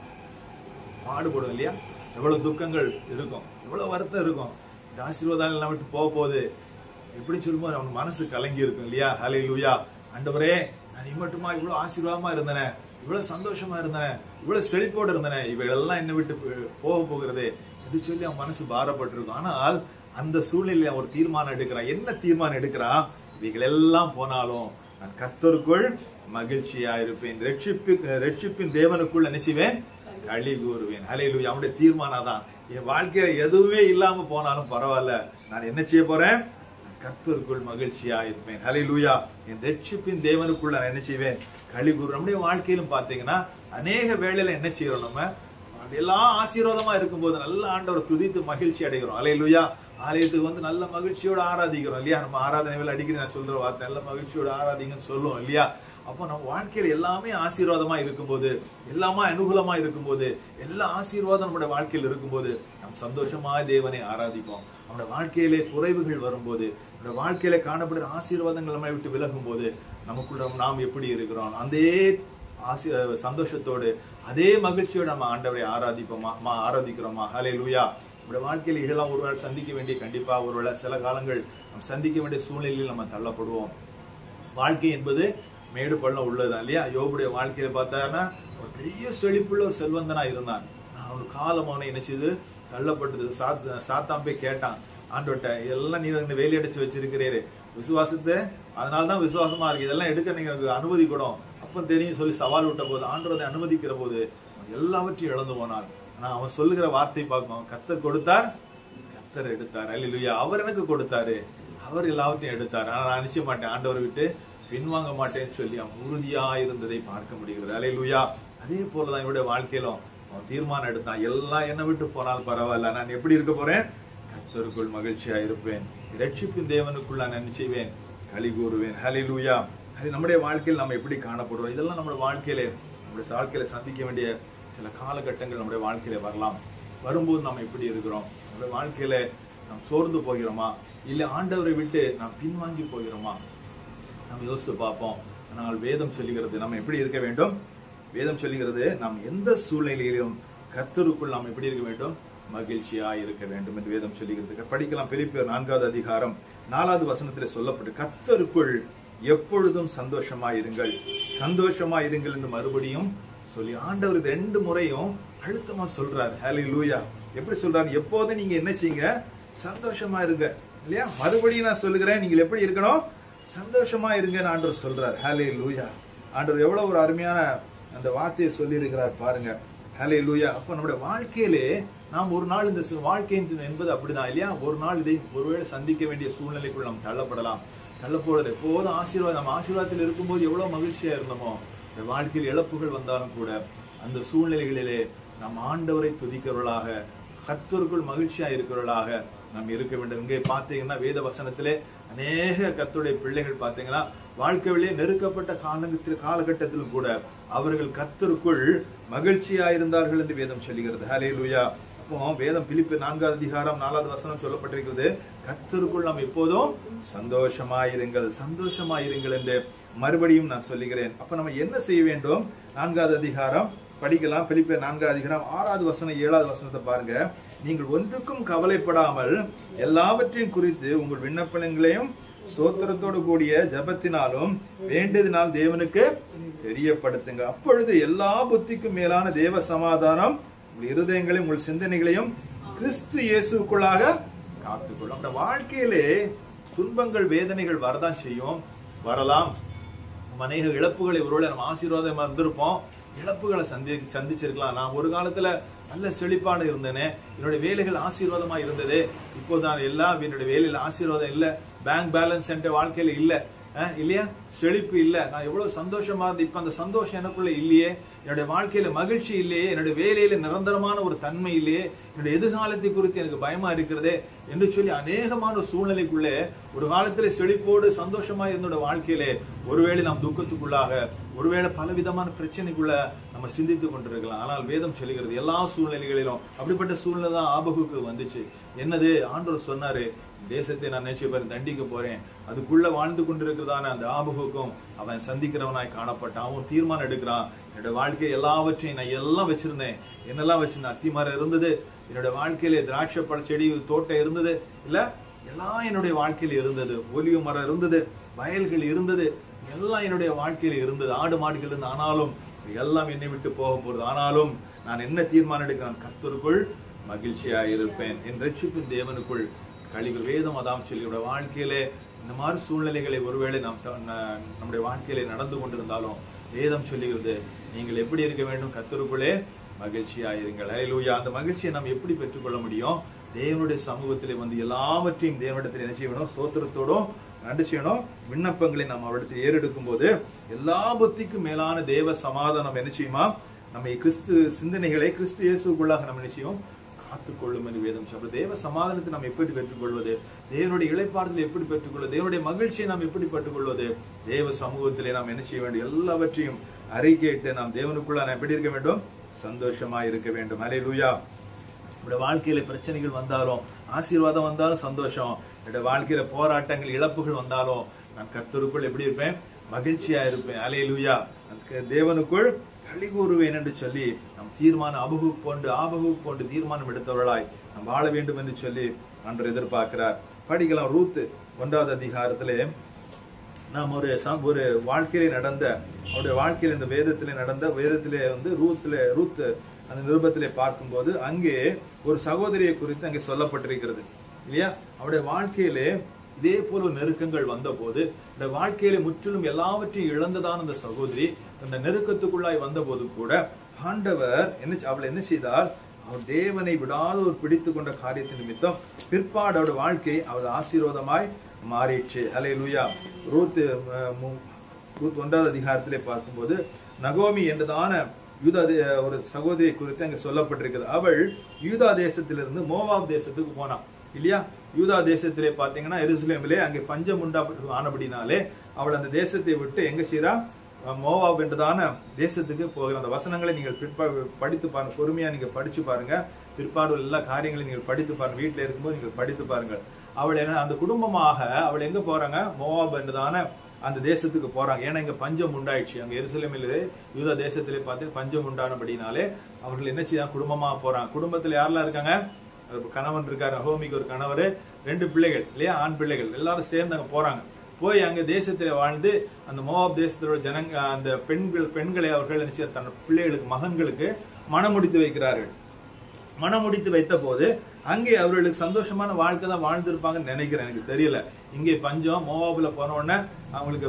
பாடுபடும் இல்லையா, எவ்வளவு துக்கங்கள் இருக்கும், எவ்வளவு வருத்தம் இருக்கும். இந்த ஆசீர்வாதம் எல்லாம் விட்டு போக போகுது எப்படி சொல்லும்போது அவன் மனசு கலங்கி இருக்கும் இல்லையா. ஹல்லேலூயா. ஆண்டவரே, நான் இம்மட்டுமா இவ்வளவு ஆசீர்வாதமா இருந்தேன், இவ்வளவு சந்தோஷமா இருந்தேன், இவ்வளவு செழிப்போடு இருந்தேன், இவைகளெல்லாம் என்ன விட்டு போக போகிறது என்று சொல்லி அவன் மனசு பாரப்பட்டிருக்கும். ஆனால் அந்த சூழ்நிலையில ஒரு தீர்மானம் எடுக்கிறான். என்ன தீர்மானம் எடுக்கிறான்? இவைகள் எல்லாம் போனாலும் நான் கர்த்தருக்குள் மகிழ்ச்சியா இருப்பேன், ரட்சிப்பின் தேவனுக்குள் நினைச்சுவேன், களி கூறுவேன். ஹல்லேலூயா. அவனுடைய தீர்மானம் தான், என் வாழ்க்கையில எதுவுமே இல்லாம போனாலும் பரவாயில்ல, நான் என்ன செய்ய போறேன், கர்த்தருக்குள் மகிழ்ச்சியா இருப்பேன். ஹல்லேலூயா. என் ரட்சிப்பின் தேவனுக்குள்ள நான் என்ன செய்வேன், களி கூறு. நம்முடைய வாழ்க்கையிலும் பாத்தீங்கன்னா அநேக வேளையில என்ன செய்யறோம், நம்ம எல்லாம் ஆசீர்வாதமா இருக்கும்போது நல்ல ஆண்டவர் துதித்து மகிழ்ச்சி அடைகிறோம். ஹல்லேலூயா. ஆலயத்துக்கு வந்து நல்ல மகிழ்ச்சியோட ஆராதிக்கிறோம் இல்லையா. நம்ம ஆராதனை வேலை அடிக்கடி நான் சொல்ற வார்த்தை, நல்ல மகிழ்ச்சியோட ஆராதிங்கன்னு சொல்லுவோம் இல்லையா. அப்போ நம்ம வாழ்க்கையில எல்லாமே ஆசீர்வாதமா இருக்கும்போது, எல்லாமே அனுகூலமா இருக்கும்போது, எல்லா ஆசீர்வாதம் நம்முடைய வாழ்க்கையில் இருக்கும்போது நம்ம சந்தோஷமா தேவனை ஆராதிப்போம். நம்முடைய வாழ்க்கையிலே குறைவுகள் வரும்போது, நம்முடைய வாழ்க்கையில காணப்படுற ஆசீர்வாதங்கள் நம்மை விட்டு விலகும் போது நமக்குள்ள நாம் எப்படி இருக்கிறோம், அதே ஆசி சந்தோஷத்தோடு அதே மகிழ்ச்சியோடு நம்ம ஆண்டவரை ஆராதிப்போமா ஆராதிக்கிறோமா? ஹல்லேலூயா. நம்முடைய வாழ்க்கையில இதெல்லாம் ஒருவேளை சந்திக்க வேண்டிய, கண்டிப்பா ஒருவேளை சில காலங்கள் நம்ம சந்திக்க வேண்டிய சூழ்நிலையில் நம்ம தள்ளப்படுவோம். வாழ்க்கை என்பது மேடு பள்ளம் உள்ளதுதான் இல்லையா? யோபுடைய வாழ்க்கையில பார்த்தாருன்னா ஒரு பெரிய செழிப்புள்ள ஒரு செல்வந்தனா இருந்தான். அவனு காலம் அவனை என்ன செய்து தள்ளப்பட்டது. சாத் சாத்தான் போய் கேட்டான் ஆண்டவர்ட்ட, இதெல்லாம் நீங்க வேலி அடிச்சு வச்சிருக்கிறீரு, விசுவாசத்தை அதனால்தான் விசுவாசமா இருக்கு, இதெல்லாம் எடுக்க நீங்க அனுமதி கூடும் அப்ப தெரியும் சொல்லி சவால் விட்ட போது ஆண்டவரை அனுமதிக்கிற போது எல்லாவற்றையும் இழந்து போனான். ஆனா அவன் சொல்லுகிற வார்த்தை பார்க்கணும், கர்த்தர் கொடுத்தார், கர்த்தர் எடுத்தார். அல்லேலூயா. அவர் எனக்கு கொடுத்தாரு, அவர் எல்லாவற்றையும் எடுத்தார். ஆனா நான் நிச்சய மாட்டேன், ஆண்டவரை விட்டு பின்வாங்க மாட்டேன்னு சொல்லி அவன் உறுதியா இருந்ததை பார்க்க முடிகிறது. அல்லேலூயா. அதே போலதான் இவருடைய வாழ்க்கையிலும் அவன் தீர்மானம் எடுத்தான், எல்லாம் என்னை விட்டு போனாலும் பரவாயில்ல, நான் எப்படி இருக்க போறேன், கர்த்தருக்குள் மகிழ்ச்சியா இருப்பேன், ரட்சிப்பின் தேவனுக்குள் நான் என்ன செய்வேன், களி கூறுவேன். ஹல்லேலூயா. அது நம்முடைய வாழ்க்கையில் நம்ம எப்படி காணப்படுறோம், இதெல்லாம் நம்முடைய வாழ்க்கையில நம்முடைய வாழ்க்கையில சந்திக்க வேண்டிய சில காலகட்டங்கள் நம்முடைய வாழ்க்கையில வரலாம். வரும்போது நாம் எப்படி இருக்கிறோம், நம்முடைய வாழ்க்கையில நாம் சோர்ந்து போகிறோமா, இல்ல ஆண்டவரை விட்டு நாம் பின்வாங்கி போகிறோமா, நம்ம யோசித்து பார்ப்போம். ஆனால் வேதம் சொல்லுகிறது நம்ம எப்படி இருக்க வேண்டும். வேதம் சொல்லுகிறது நாம் எந்த சூழ்நிலையிலும் கர்த்தருக்குள் நாம் எப்படி இருக்க வேண்டும், மகிழ்ச்சியா இருக்க வேண்டும் என்று வேதம் சொல்லுகிறது. படிக்கலாம். பிலிப்பியர் நான்காவது அதிகாரம் நாலாவது வசனத்திலே சொல்லப்பட்டு, கர்த்தருக்குள் எப்பொழுதும் சந்தோஷமா இருங்கள், சந்தோஷமா இருங்கள் என்று மறுபடியும் சொல்லி ஆண்டவர் ரெண்டு முறையும் அழுத்தமா சொல்றாரு. ஹல்லேலூயா. எப்படி சொல்றாரு, எப்போதும் நீங்க என்ன செய்யுங்க, சந்தோஷமா இருங்க இல்லையா. மறுபடியும் நான் சொல்லுகிறேன், நீங்கள் எப்படி இருக்கணும், சந்தோஷமா இருங்கன்னு ஆண்டவர் சொல்றார். ஹல்லேலூயா. ஆண்டவர் எவ்வளவு ஒரு அருமையான அந்த வார்த்தையை சொல்லி இருக்கிறார் பாருங்க. ஹல்லேலூயா. அப்ப நம்முடைய வாழ்க்கையிலே நாம் ஒரு நாள் இந்த வாழ்க்கை என்பது அப்படிதான் இல்லையா, ஒரு நாள் இதை ஒருவேளை சந்திக்க வேண்டிய சூழ்நிலைக்குள் நாம் தள்ளப்படலாம். தள்ளப்போறது எப்போதும் ஆசீர்வாதம், நம்ம ஆசீர்வாதத்தில் இருக்கும்போது எவ்வளவு மகிழ்ச்சியா இருந்தோமோ, இந்த வாழ்க்கையில் இழப்புகள் வந்தாலும் கூட அந்த சூழ்நிலைகளிலே நாம் ஆண்டவரை துதிக்கிறவர்களாக, கர்த்தருக்குள் மகிழ்ச்சியா இருக்கிறவர்களாக நாம் இருக்க வேண்டும். இங்கே பார்த்தீங்கன்னா வேத வசனத்திலே அநேக கர்த்தருடைய பிள்ளைகள் பார்த்தீங்கன்னா வாழ்க்கையிலே நெருக்கப்பட்ட காலகட்டத்தில் காலகட்டத்திலும் கூட அவர்கள் கர்த்தருக்குள் மகிழ்ச்சியா இருந்தார்கள் என்று வேதம் சொல்லுகிறது. ஹல்லேலூயா. அப்போ வேதம் பிலிப்பியர் நான்காவது அதிகாரம் நாலாவது வசனம் சொல்லப்பட்டிருக்கிறது, கர்த்தருக்குள் நாம் எப்போதும் சந்தோஷமாயிருங்கள், சந்தோஷமாயிருங்கள் என்று மறுபடியும் நான் சொல்லுகிறேன். அப்ப நம்ம என்ன செய்ய வேண்டும், நான்காவது அதிகாரம் படிக்கலாம். பிலிப்பியர் நான்காவது அதிகாரம் ஆறாவது வசனம் ஏழாவது வசனத்தை பாருங்க. நீங்கள் ஒன்றுக்கும் கவலைப்படாமல் எல்லாவற்றையும் குறித்து உங்கள் விண்ணப்பங்களையும் சோத்திரத்தோடு கூடிய ஜபத்தினாலும் வேண்டியதினால் தேவனுக்கு தெரியப்படுத்துங்க. அப்பொழுது எல்லா புத்திக்கும் மேலான தேவ சமாதானம் உங்கள் இருதயங்களையும் உங்கள் சிந்தனைகளையும் கிறிஸ்து இயேசுக்குள்ளாக காத்துக்கொள்ளும். அந்த வாழ்க்கையிலே துன்பங்கள் வேதனைகள் வரதான் செய்யும், வரலாம். அநேக இழப்புகளை ஒருவேளை நம்ம ஆசீர்வாதம் இருந்திருப்போம், இழப்புகளை சந்தி சந்திச்சிருக்கலாம். நான் ஒரு காலத்துல நல்ல செழிப்பான இருந்தேனே, என்னுடைய வேலைகள் ஆசீர்வாதமா இருந்தது, இப்போதான் எல்லாம் என்னுடைய வேலையில ஆசீர்வாதம் இல்ல, பேங்க் பேலன்ஸ் என்ற வாழ்க்கையில இல்ல இல்லையா, செழிப்பு இல்ல, நான் எவ்வளவு சந்தோஷமா இருந்தேன், இப்ப அந்த சந்தோஷம் எனக்குள்ள இல்லையே, என்னுடைய வாழ்க்கையில மகிழ்ச்சி இல்லையே, என்னுடைய வேலையில நிரந்தரமான ஒரு தன்மை இல்லையே, என்னுடைய எதிர்காலத்தை குறித்து எனக்கு பயமா இருக்கிறதே என்று சொல்லி அநேகமான சூழ்நிலைக்குள்ளே ஒரு காலத்திலே செழிப்போடு சந்தோஷமா என்னோட வாழ்க்கையிலே ஒருவேளை நாம் துக்கத்துக்குள்ளாக, ஒருவேளை பலவிதமான பிரச்சனைக்குள்ள நம்ம சிந்தித்து கொண்டிருக்கலாம். ஆனால் வேதம் சொல்லுகிறது எல்லா சூழ்நிலைகளிலும் அப்படிப்பட்ட சூழ்நிலை தான் ஆபகுக்கு வந்துச்சு. என்னது, ஆண்டவர் சொன்னாரு, தேசத்தை நான் நினைச்சு பேர் தண்டிக்க போறேன், அதுக்குள்ள வாழ்ந்து கொண்டிருக்கிறதான அந்த ஆபகுக்கும் அவன் சந்திக்கிறவனாய் காணப்பட்டான். அவன் தீர்மானம் எடுக்கிறான், என்னோட வாழ்க்கை எல்லாவற்றையும் நான் எல்லாம் வச்சிருந்தேன், என்னெல்லாம் வச்சிருந்தேன், அத்தி மரம் இருந்தது, என்னோட வாழ்க்கையில திராட்சை பழ செடி தோட்டம் இருந்தது இல்ல, எல்லாம் என்னுடைய வாழ்க்கையில இருந்தது, ஒலிவு மரம் இருந்தது, வயல்கள் இருந்தது, எல்லாம் என்னுடைய வாழ்க்கையில இருந்தது, ஆடு மாடுகள் இருந்தது, ஆனாலும் எல்லாம் என்னை விட்டு போக போறது, ஆனாலும் நான் என்ன தீர்மானம் எடுக்கிறேன், கர்த்தருக்குள் மகிழ்ச்சியா இருப்பேன், என் ரட்சிப்பின் தேவனுக்குள் கழிவு. வேதம் அதாம் சொல்லி வாழ்க்கையிலே இந்த மாதிரி சூழ்நிலைகளை ஒருவேளை நாம் நம்முடைய வாழ்க்கையிலே நடந்து கொண்டிருந்தாலும் வேதம் சொல்லுகிறது, நீங்கள் எப்படி இருக்க வேண்டும், கர்த்தருக்குள்ளே மகிழ்ச்சியாயிருங்கள். ஹல்லேலூயா. அந்த மகிழ்ச்சியை நாம் எப்படி பெற்றுக்கொள்ள முடியும், தேவனுடைய சமூகத்திலே வந்து எல்லாவற்றையும் தேவனிடத்தில் என்ன செய்யணும், ஸ்தோத்திரத்தோடும் நன்றி செய்யணும், விண்ணப்பங்களை நாம் அவரிடத்தில் ஏறெடுக்கும் போது எல்லா புத்திக்கும் மேலான தேவ சமாதானம் என்ன செய்யுமா, நம்ம கிறிஸ்து சிந்தனைகளை கிறிஸ்து இயேசுக்குள்ளாக நம்ம நிச்சயம் காத்துக்கொள்ளும் என்று வேதம் சொல்ற. தேவ சமாதானத்தை நாம் எப்படி பெற்றுக்கொள்வது, தேவனுடைய இளைப்பாறுதலை எப்படி பெற்றுக்கொள்வது, தேவனுடைய மகிழ்ச்சியை நாம் எப்படி பெற்றுக்கொள்வது, தேவ சமூகத்திலே நாம் என்ன செய்ய வேண்டும், எல்லாவற்றையும் அறிக்கையிட்டு நாம் தேவனுக்குள்ள நாம் எப்படி இருக்க வேண்டும், சந்தோஷமா இருக்க வேண்டும். அல்லேலூயா. நம்முடைய வாழ்க்கையில பிரச்சனைகள் வந்தாலும், ஆசீர்வாதம் வந்தாலும் சந்தோஷம், என்னுடைய வாழ்க்கையில போராட்டங்கள் இழப்புகள் வந்தாலும் நான் கர்த்தருக்குள் எப்படி இருப்பேன், மகிழ்ச்சியா இருப்பேன். அல்லேலூயா. தேவனுக்குள் களி கூறுவேன் என்று சொல்லி நம் தீர்மானம் அபகு கொண்டு ஆபகு கொண்டு தீர்மானம் எடுத்தவர்களாய் நாம் வாழ வேண்டும் என்று சொல்லி அன்று எதிர்பார்க்கிறார். படிக்கலாம். ரூத் ஒன்றாவது அதிகாரத்திலே நாம் ஒரு ஒரு வாழ்க்கையிலே நடந்த அவருடைய வாழ்க்கையில் இந்த வேதத்திலே நடந்த வேதத்திலே வந்து ரூத்திலே ரூத் அந்த நிருபத்திலே பார்க்கும்போது அங்கே ஒரு சகோதரியை குறித்து அங்கே சொல்லப்பட்டிருக்கிறது இல்லையா. அவருடைய வாழ்க்கையிலே இதே போல நெருக்கங்கள் வந்த போது இந்த வாழ்க்கையில முற்றிலும் எல்லாவற்றையும் இழந்ததான அந்த சகோதரி அந்த நெருக்கத்துக்குள்ளாய் வந்த போது கூட ஆண்டவர் என்ன அவளை என்ன செய்தால், அவர் தேவனை விடாத ஒரு பிடித்து கொண்ட காரியத்தின் நிமித்தம் பிற்பாடு அவருடைய வாழ்க்கை அவரது ஆசீர்வாதமாய் மாறிற்று. அல்லேலூயா. ரூத் ரூத் ஒன்றாவது அதிகாரத்திலே பார்க்கும்போது நகோமி என்றதான யூதா ஒரு சகோதரியை குறித்து அங்க சொல்லப்பட்டிருக்கிறது. அவள் யூதா தேசத்திலிருந்து மோவாப் தேசத்துக்கு போனான் இல்லையா. யூதா தேசத்திலே பாத்தீங்கன்னா எருசலேமிலே அங்கே பஞ்சம் உண்டா ஆனபடினாலே அவள் அந்த தேசத்தை விட்டு எங்க செய்றா, மோவாப் என்றதான தேசத்துக்கு போகிற அந்த வசனங்களை நீங்கள் பிற்பா படித்து பாருங்க, பொறுமையா நீங்க படிச்சு பாருங்க. பிற்பாடு எல்லா காரியங்களையும் நீங்கள் படித்து பாருங்க, வீட்டுல இருக்கும்போது நீங்கள் படித்து பாருங்க. அவள் என்ன அந்த குடும்பமாக அவள் எங்க போறாங்க, மோவாப் என்றதான அந்த தேசத்துக்கு போறாங்க. ஏன்னா இங்க பஞ்சம் உண்டாயிடுச்சு. அங்க எருசலேமிலே யூதா தேசத்திலே பார்த்து பஞ்சம் உண்டானபடினாலே அவர்கள் என்ன செய்ய குடும்பமா போறாங்க. குடும்பத்துல யாரெல்லாம் இருக்காங்க, கணவன் இருக்காரு, நகோமிக்கு ஒரு கணவர், ரெண்டு பிள்ளைகள் இல்லையா, ஆண் பிள்ளைகள், எல்லாரும் சேர்ந்து அங்க போறாங்க. போய் அங்க தேசத்திலே வாழ்ந்து அந்த மோவாப் தேசத்தோட ஜனங்க அந்த பெண்கள் பெண்களை அவர்கள் நினைச்ச தன் பிள்ளைகளுக்கு மகன்களுக்கு மனம் முடித்து வைக்கிறார்கள். மனம் முடித்து வைத்த போது அங்கே அவர்களுக்கு சந்தோஷமான வாழ்க்கை தான் வாழ்ந்திருப்பாங்கன்னு நினைக்கிறேன், எனக்கு தெரியல. இங்கே பஞ்சம், மோவாபுல போன உடனே அவங்களுக்கு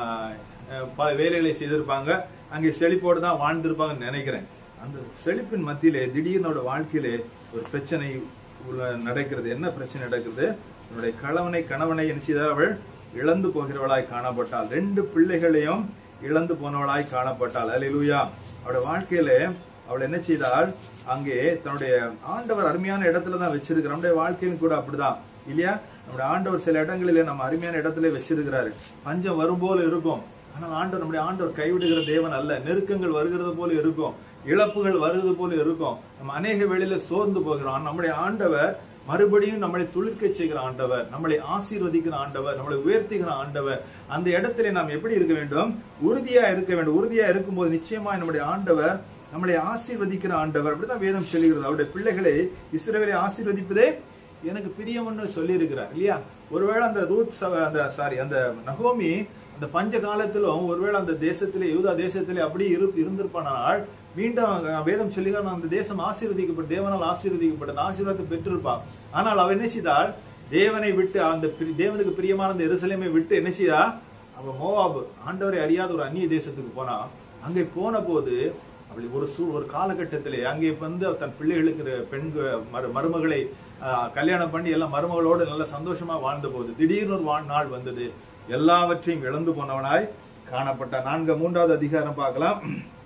பல வேலைகளை செய்திருப்பாங்க, அங்கே செழிப்போடு தான் வாழ்ந்திருப்பாங்கன்னு நினைக்கிறேன். அந்த செழிப்பின் மத்தியிலே திடீர்னோட வாழ்க்கையிலே ஒரு பிரச்சனை நடக்கிறது. என்ன பிரச்சனை நடக்குது, என்னுடைய கணவனை கணவனை என்ன செய்தால் அவள் இழந்து போகிறவளாய் காணப்பட்டாள். ரெண்டு பிள்ளைகளையும் இழந்து போனவளாய் காணப்பட்டாள். அல்லேலூயா. அவளுடைய வாழ்க்கையில அவள் என்ன செய்தால், அங்கே தன்னுடைய ஆண்டவர் அருமையான இடத்துல தான் வச்சிருக்கிறார். நம்முடைய வாழ்க்கையிலும் கூட அப்படிதான் இல்லையா. நம்முடைய ஆண்டவர் சில இடங்களிலே நம்ம அருமையான இடத்துல வச்சிருக்கிறாரு. பஞ்சம் வரும் போல இருக்கும், ஆனால் ஆண்டவர் நம்முடைய ஆண்டவர் கைவிடுகிற தேவன் அல்ல. நெருக்கங்கள் வருகிறது போல இருக்கும், இழப்புகள் வருவது போல இருக்கும், நம்ம அநேக வேளையில சோர்ந்து போகிறோம். நம்முடைய ஆண்டவர் மறுபடியும் நம்மளை துளிர்க்க செய்கிற ஆண்டவர், நம்மளை ஆசீர்வதிக்கிற ஆண்டவர், நம்மளை உயர்த்துகிற ஆண்டவர். அந்த இடத்துல நாம் எப்படி இருக்க வேண்டும், உறுதியா இருக்க வேண்டும். உறுதியா இருக்கும்போது நிச்சயமா நம்முடைய ஆண்டவர் நம்மளை ஆசீர்வதிக்கிற ஆண்டவர். அப்படிதான் வேதம் சொல்லுகிறது. அவருடைய பிள்ளைகளை இஸ்ரவேலை ஆசீர்வதிப்பதே எனக்கு பிரியம்னு சொல்லி இருக்கிறார் இல்லையா. ஒருவேளை அந்த ரூத் அந்த சாரி அந்த நகோமி அந்த பஞ்ச காலத்திலும் ஒருவேளை அந்த தேசத்திலே யூதா தேசத்திலே அப்படி இருந்திருப்பானால் மீண்டும் வேதம் சொல்லுகிறார், அந்த தேசம் ஆசீர்வதிக்கப்பட்டு தேவனால் ஆசீர்வதிக்கப்பட்ட ஆசீர்வாதத்தை பெற்றிருப்பார். ஆனால் அவர் என்ன செய்தார், தேவனை விட்டு அந்த தேவனுக்கு பிரியமான அந்த எருசலேமை விட்டு என்ன செய்தா, அவ மோவாப் ஆண்டவரை அறியாத ஒரு அந்நிய தேசத்துக்கு போனா. அங்கே போன போது அவள் ஒரு சூ ஒரு காலகட்டத்திலே அங்கே வந்து தன் பிள்ளைகளுக்கு பெண்கள் மருமகளை கல்யாணம் பண்ணி எல்லாம் மருமகளோடு நல்ல சந்தோஷமா வாழ்ந்த போது திடீர்னு ஒரு வாழ் நாள் வந்தது, எல்லாவற்றையும் இழந்து போனவனாய் காணப்பட்ட. நான்கு மூன்றாவது அதிகாரம் பார்க்கலாம்.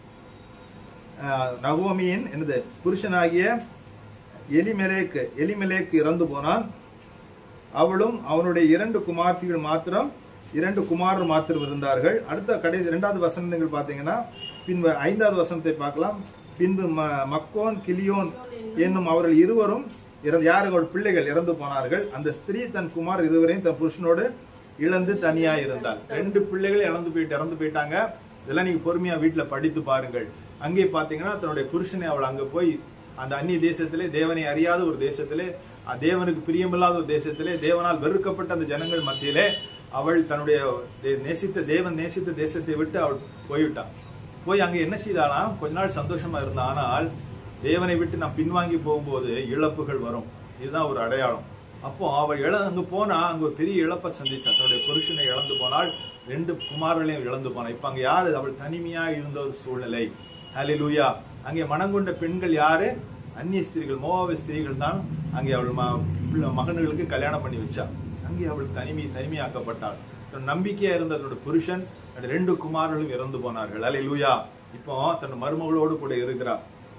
நகோமியின் என்னது புருஷனாகிய எலிமெலேக்கு எலிமெலேக்கு இறந்து போனான். அவளும் அவனுடைய இரண்டு குமார்த்திகள் மாத்திரம் இரண்டு குமாரர் மாத்திரம் இருந்தார்கள். அடுத்த கடைசி இரண்டாவது வசனங்கள் பாத்தீங்கன்னா பின்பு ஐந்தாவது வசனத்தை பார்க்கலாம். பின்பு மக்கோன் கிளியோன் என்னும் அவர்கள் இருவரும் யாரு அவள் பிள்ளைகள் இறந்து போனார்கள். அந்த ஸ்திரீ தன் குமார் இருவரையும் தன் புருஷனோடு இழந்து தனியா இருந்தாள். ரெண்டு பிள்ளைகள் இறந்து போயிட்டு இறந்து போயிட்டாங்க. இதெல்லாம் நீங்க பொறுமையா வீட்டுல படித்து பாருங்கள். அங்கே பாத்தீங்கன்னா தன்னுடைய புருஷனை அவள் அங்க போய் அந்த அந்நிய தேசத்திலே தேவனை அறியாத ஒரு தேசத்திலே தேவனுக்கு பிரியமில்லாத ஒரு தேசத்திலே தேவனால் வெறுக்கப்பட்ட அந்த ஜனங்கள் மத்தியிலே அவள் தன்னுடைய நேசித்த தேவன் நேசித்த தேசத்தை விட்டு அவள் போய்விட்டாள். போய் அங்க என்ன செய்தாலாம், கொஞ்ச நாள் சந்தோஷமா இருந்தா. ஆனால் தேவனை விட்டு நாம் பின்வாங்கி போகும்போது இழப்புகள் வரும். இதுதான் ஒரு அடையாளம். அப்போ அவள் இழ அங்க போனா அங்க ஒரு பெரிய இழப்பை சந்திச்சா. தன்னுடைய புருஷனை இழந்து போனால், ரெண்டு குமாரர்களையும் இழந்து போனாள். இப்ப அங்க யாரு, அவள் தனிமையா இருந்த ஒரு சூழ்நிலை. ஹல்லேலூயா. அங்கே மனங்கொண்ட பெண்கள் யாரு, அந்நிய ஸ்திரீகள், மோவாப் ஸ்திரீகள் தான் அங்கே அவள் மகன்களுக்கு கல்யாணம் பண்ணி வச்சா. அங்கே அவள் தனிமை தனிமையாக்கப்பட்டாள். தன் நம்பிக்கையா இருந்த தன்னோட புருஷன் ரெண்டு குமாரர்களும் இறந்து போனார்கள். ஹல்லேலூயா. இப்போ தன் மருமகளோடு கூட இருக்கிறார்.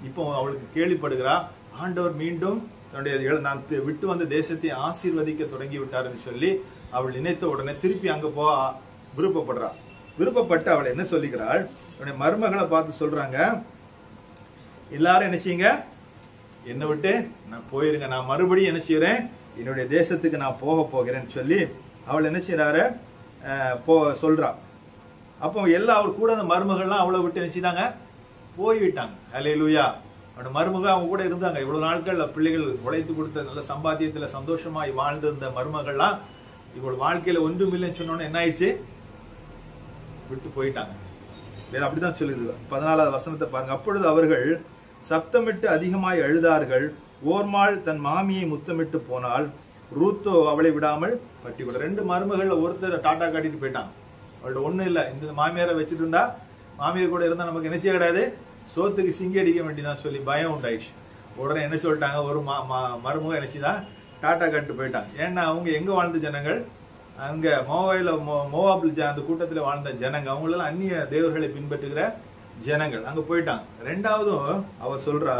இப்போ அவளுக்கு கேள்விப்படுகிறா ஆண்டவர் மீண்டும் தன்னுடைய நான் விட்டு வந்த தேசத்தை ஆசீர்வதிக்க தொடங்கி விட்டாருன்னு சொல்லி அவள் நினைத்த உடனே திருப்பி அங்க போ விருப்பப்படுறா. விருப்பப்பட்டு அவள் என்ன சொல்லிக்கிறாள், அவனுடைய மருமகளை பார்த்து சொல்றாங்க, எல்லாரும் என்ன செய்யுங்க, என்னை விட்டு நான் போயிருங்க, நான் மறுபடியும் என்ன செய்யறேன், என்னுடைய தேசத்துக்கு நான் போக போகிறேன்னு சொல்லி அவள் என்ன செய்யறாரு போ சொல்றா. அப்போ எல்லா அவர் கூட அந்த மருமகள்லாம் அவளை விட்டு என்ன செய்தாங்க, போய்விட்டாங்க. ஹல்லேலூயா. அவனோட மருமக அவங்க கூட இருந்தாங்க. இவ்வளவு நாட்கள் பிள்ளைகள் உழைத்து கொடுத்த நல்ல சம்பாத்தியத்துல சந்தோஷமாய் வாழ்ந்திருந்த மருமகள்லாம் இவளோட வாழ்க்கையில ஒன்றும் இல்லைன்னு சொன்னோன்னு என்ன ஆயிடுச்சு, விட்டு போயிட்டாங்க. அப்படிதான் சொல்லுது. பதினாலாவது வசனத்தை பாருங்க. அப்பொழுது அவர்கள் சப்தமிட்டு அதிகமாய் அழுதார்கள். ஓர்மாள் தன் மாமியை முத்தமிட்டு போனால் ரூத்தோ அவளை விடாமல் பட்டி கூட. ரெண்டு மருமகள் ஒருத்தர் டாட்டா காட்டிட்டு போயிட்டாங்க. அவள்கிட்ட ஒண்ணும் இல்லை, இந்த மாமியாரை வச்சுட்டு இருந்தா மாமியார் கூட இருந்தா நமக்கு என்ன செய்ய கிடையாது, சோத்துக்கு சிங்கி அடிக்க வேண்டியதான் சொல்லி பயம் உண்டாயிடுச்சு. உடனே என்ன சொல்லிட்டாங்க, ஒரு மருமக நினைச்சுதான் டாட்டா கட்டு போயிட்டாங்க. ஏன்னா அவங்க எங்க வாழ்ந்த ஜனங்கள், அங்க மோவாயில மோவாப்ல அந்த கூட்டத்துல வாழ்ந்த ஜனங்க, அவங்களெல்லாம் அந்நிய தேவர்களை பின்பற்றுகிற ஜனங்கள் அங்க போயிட்டாங்க. ரெண்டாவதும் அவர் சொல்றா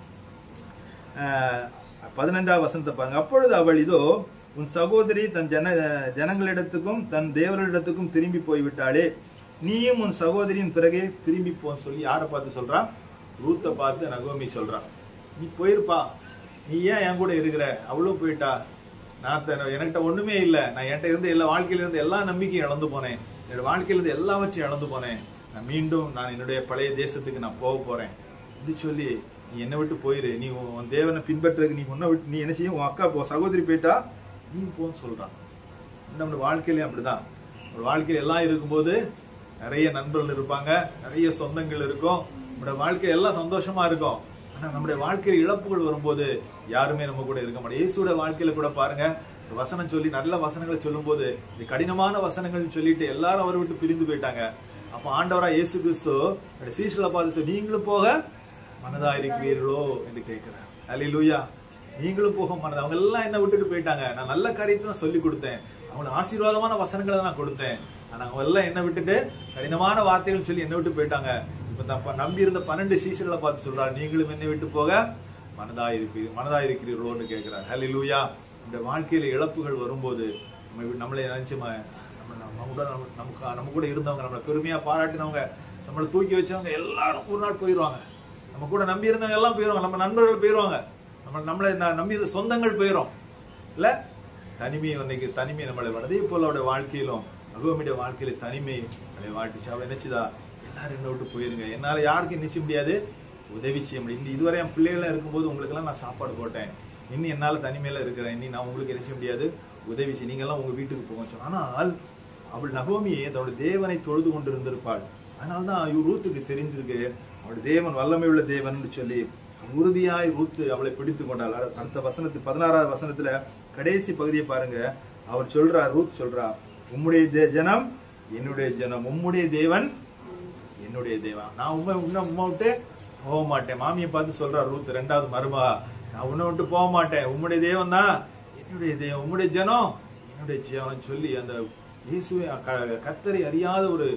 பதினைந்தாவது வசனத்தை பாருங்க. அப்பொழுது அவள், இதோ உன் சகோதரி தன் ஜன ஜனங்களிடத்துக்கும் தன் தேவர்களிடத்துக்கும் திரும்பி போய்விட்டாளே, நீயும் உன் சகோதரியின் பிறகே திரும்பி போன்னு சொல்லி யாரை பார்த்து சொல்றா, ரூத்தை பார்த்து நகோமி சொல்றா. நீ போயிருப்பா, நீ ஏன் என் கூட இருக்கிற, அவ்வளவு போயிட்டா, நான் என்கிட்ட ஒண்ணுமே இல்லை, நான் என்கிட்ட இருந்து எல்லா வாழ்க்கையில இருந்து எல்லா நம்பிக்கையும் இழந்து போனேன், என்னோட வாழ்க்கையில இருந்து எல்லாவற்றையும் இழந்து போனேன், நான் மீண்டும் நான் என்னுடைய பழைய தேசத்துக்கு நான் போக போறேன் இது சொல்லி நீ என்னை விட்டு போயிரு, நீ உன் தேவனை பின்பற்றுறதுக்கு நீ உன்னை விட்டு நீ என்ன செய்யும், உன் அக்கா போ சகோதரி போயிட்டா நீ போன்னு சொல்றான். நம்ம வாழ்க்கையிலயும் அப்படிதான். ஒரு வாழ்க்கையில எல்லாம் இருக்கும்போது நிறைய நண்பர்கள் இருப்பாங்க, நிறைய சொந்தங்கள் இருக்கும், நம்முடைய வாழ்க்கை எல்லாம் சந்தோஷமா இருக்கும். ஆனா நம்முடைய வாழ்க்கையில இழப்புகள் வரும்போது யாருமே நம்ம கூட இருக்க மாட்டோம். இயேசுவோட வாழ்க்கையில கூட பாருங்க, வசனம் சொல்லி நல்ல வசனங்களை சொல்லும் போது இந்த கடினமான வசனங்கள் சொல்லிட்டு எல்லாரும் அவரை விட்டு பிரிந்து போயிட்டாங்க. அப்ப ஆண்டவரா இயேசு கிறிஸ்து சீஷர்களை பார்த்து நீங்களும் போக மனதா இருக்கிறீர்களோ என்று கேட்கிறார். அல்லேலூயா. நீங்களும் போக மனதா, அவங்க எல்லாம் என்ன விட்டுட்டு போயிட்டாங்க, நான் நல்ல காரியத்தை தான் சொல்லி கொடுத்தேன், அவங்களுக்கு ஆசீர்வாதமான வசனங்களை நான் கொடுத்தேன், ஆனா அவங்க எல்லாம் என்ன விட்டுட்டு கடினமான வார்த்தைகள் சொல்லி என்ன விட்டு போயிட்டாங்க. இப்ப நம்பி இருந்த பன்னெண்டு சீஷர்களை பார்த்து சொல்றாரு, நீங்களும் என்னை விட்டு போக மனதா இருப்பீர் மனதா இருக்கிறீர்களோன்னு கேட்கிறார். அல்லேலூயா. இந்த வாழ்க்கையில இழப்புகள் வரும்போது நம்ம நம்மளே நினைச்சுமா, நம்ம கூட நமக்கு நம்ம கூட இருந்தவங்க, நம்மளை பெருமையா பாராட்டினவங்க, நம்மளை தூக்கி வச்சவங்க எல்லாரும் ஒரு நாள் போயிடுவாங்க. நம்ம கூட நம்பி இருந்தவங்க எல்லாம் போயிடுவாங்க, நம்ம நண்பர்கள் போயிடுவாங்க, நம்ம நம்மளை நம்பி இருந்த சொந்தங்கள் போயிடும் இல்ல. தனிமை இன்னைக்கு தனிமை நம்மளை அதே போல அவருடைய வாழ்க்கையிலும் நகோமியுடைய வாழ்க்கையில தனிமை நம்மளை வாட்டிச்சு. அவளை நினைச்சுதா, எல்லாரும் என்ன விட்டு போயிருங்க, என்னால யாருக்கும் நிச்சய முடியாது, உதவி செய்ய முடியும். இதுவரை என் பிள்ளைகளா இருக்கும்போது உங்களுக்கு எல்லாம் நான் சாப்பாடு போட்டேன், இன்னும் என்னால தனிமையில இருக்கிறேன், இன்னி நான் உங்களுக்கு நிச்சய முடியாது, உதவி செய்ய, நீங்க எல்லாம் உங்க வீட்டுக்கு போக சொன்ன. ஆனால் அவள் நகோமியை தன்னோட தேவனை தொழுது கொண்டு இருந்திருப்பாள். அதனால்தான் ரூத்துக்கு தெரிஞ்சிருக்கு அவள் தேவன் வல்லமை உள்ள தேவன் சொல்லி உறுதியாய் ரூத்து அவளை பிடித்து கொண்டாள். அடுத்த வசனத்து பதினாறாவது வசனத்துல கடைசி பகுதியை பாருங்க. அவர் சொல்றார், ரூத் சொல்றா, உம்முடைய ஜனம் என்னுடைய ஜனம், உம்முடைய தேவன் என்னுடைய தேவன், நான் உண்மை உன்ன உண்மை விட்டு போக மாட்டேன். மாமியை பார்த்து சொல்றார் ரூத், ரெண்டாவது மருமகா, நான் உன்னை விட்டு போக மாட்டேன், உம்முடைய தேவன் தான் என்னுடைய தேவன், உம்முடைய ஜனம் என்னுடைய ஜனம் சொல்லி அந்த இயேசுவை கர்த்தரை அறியாத ஒரு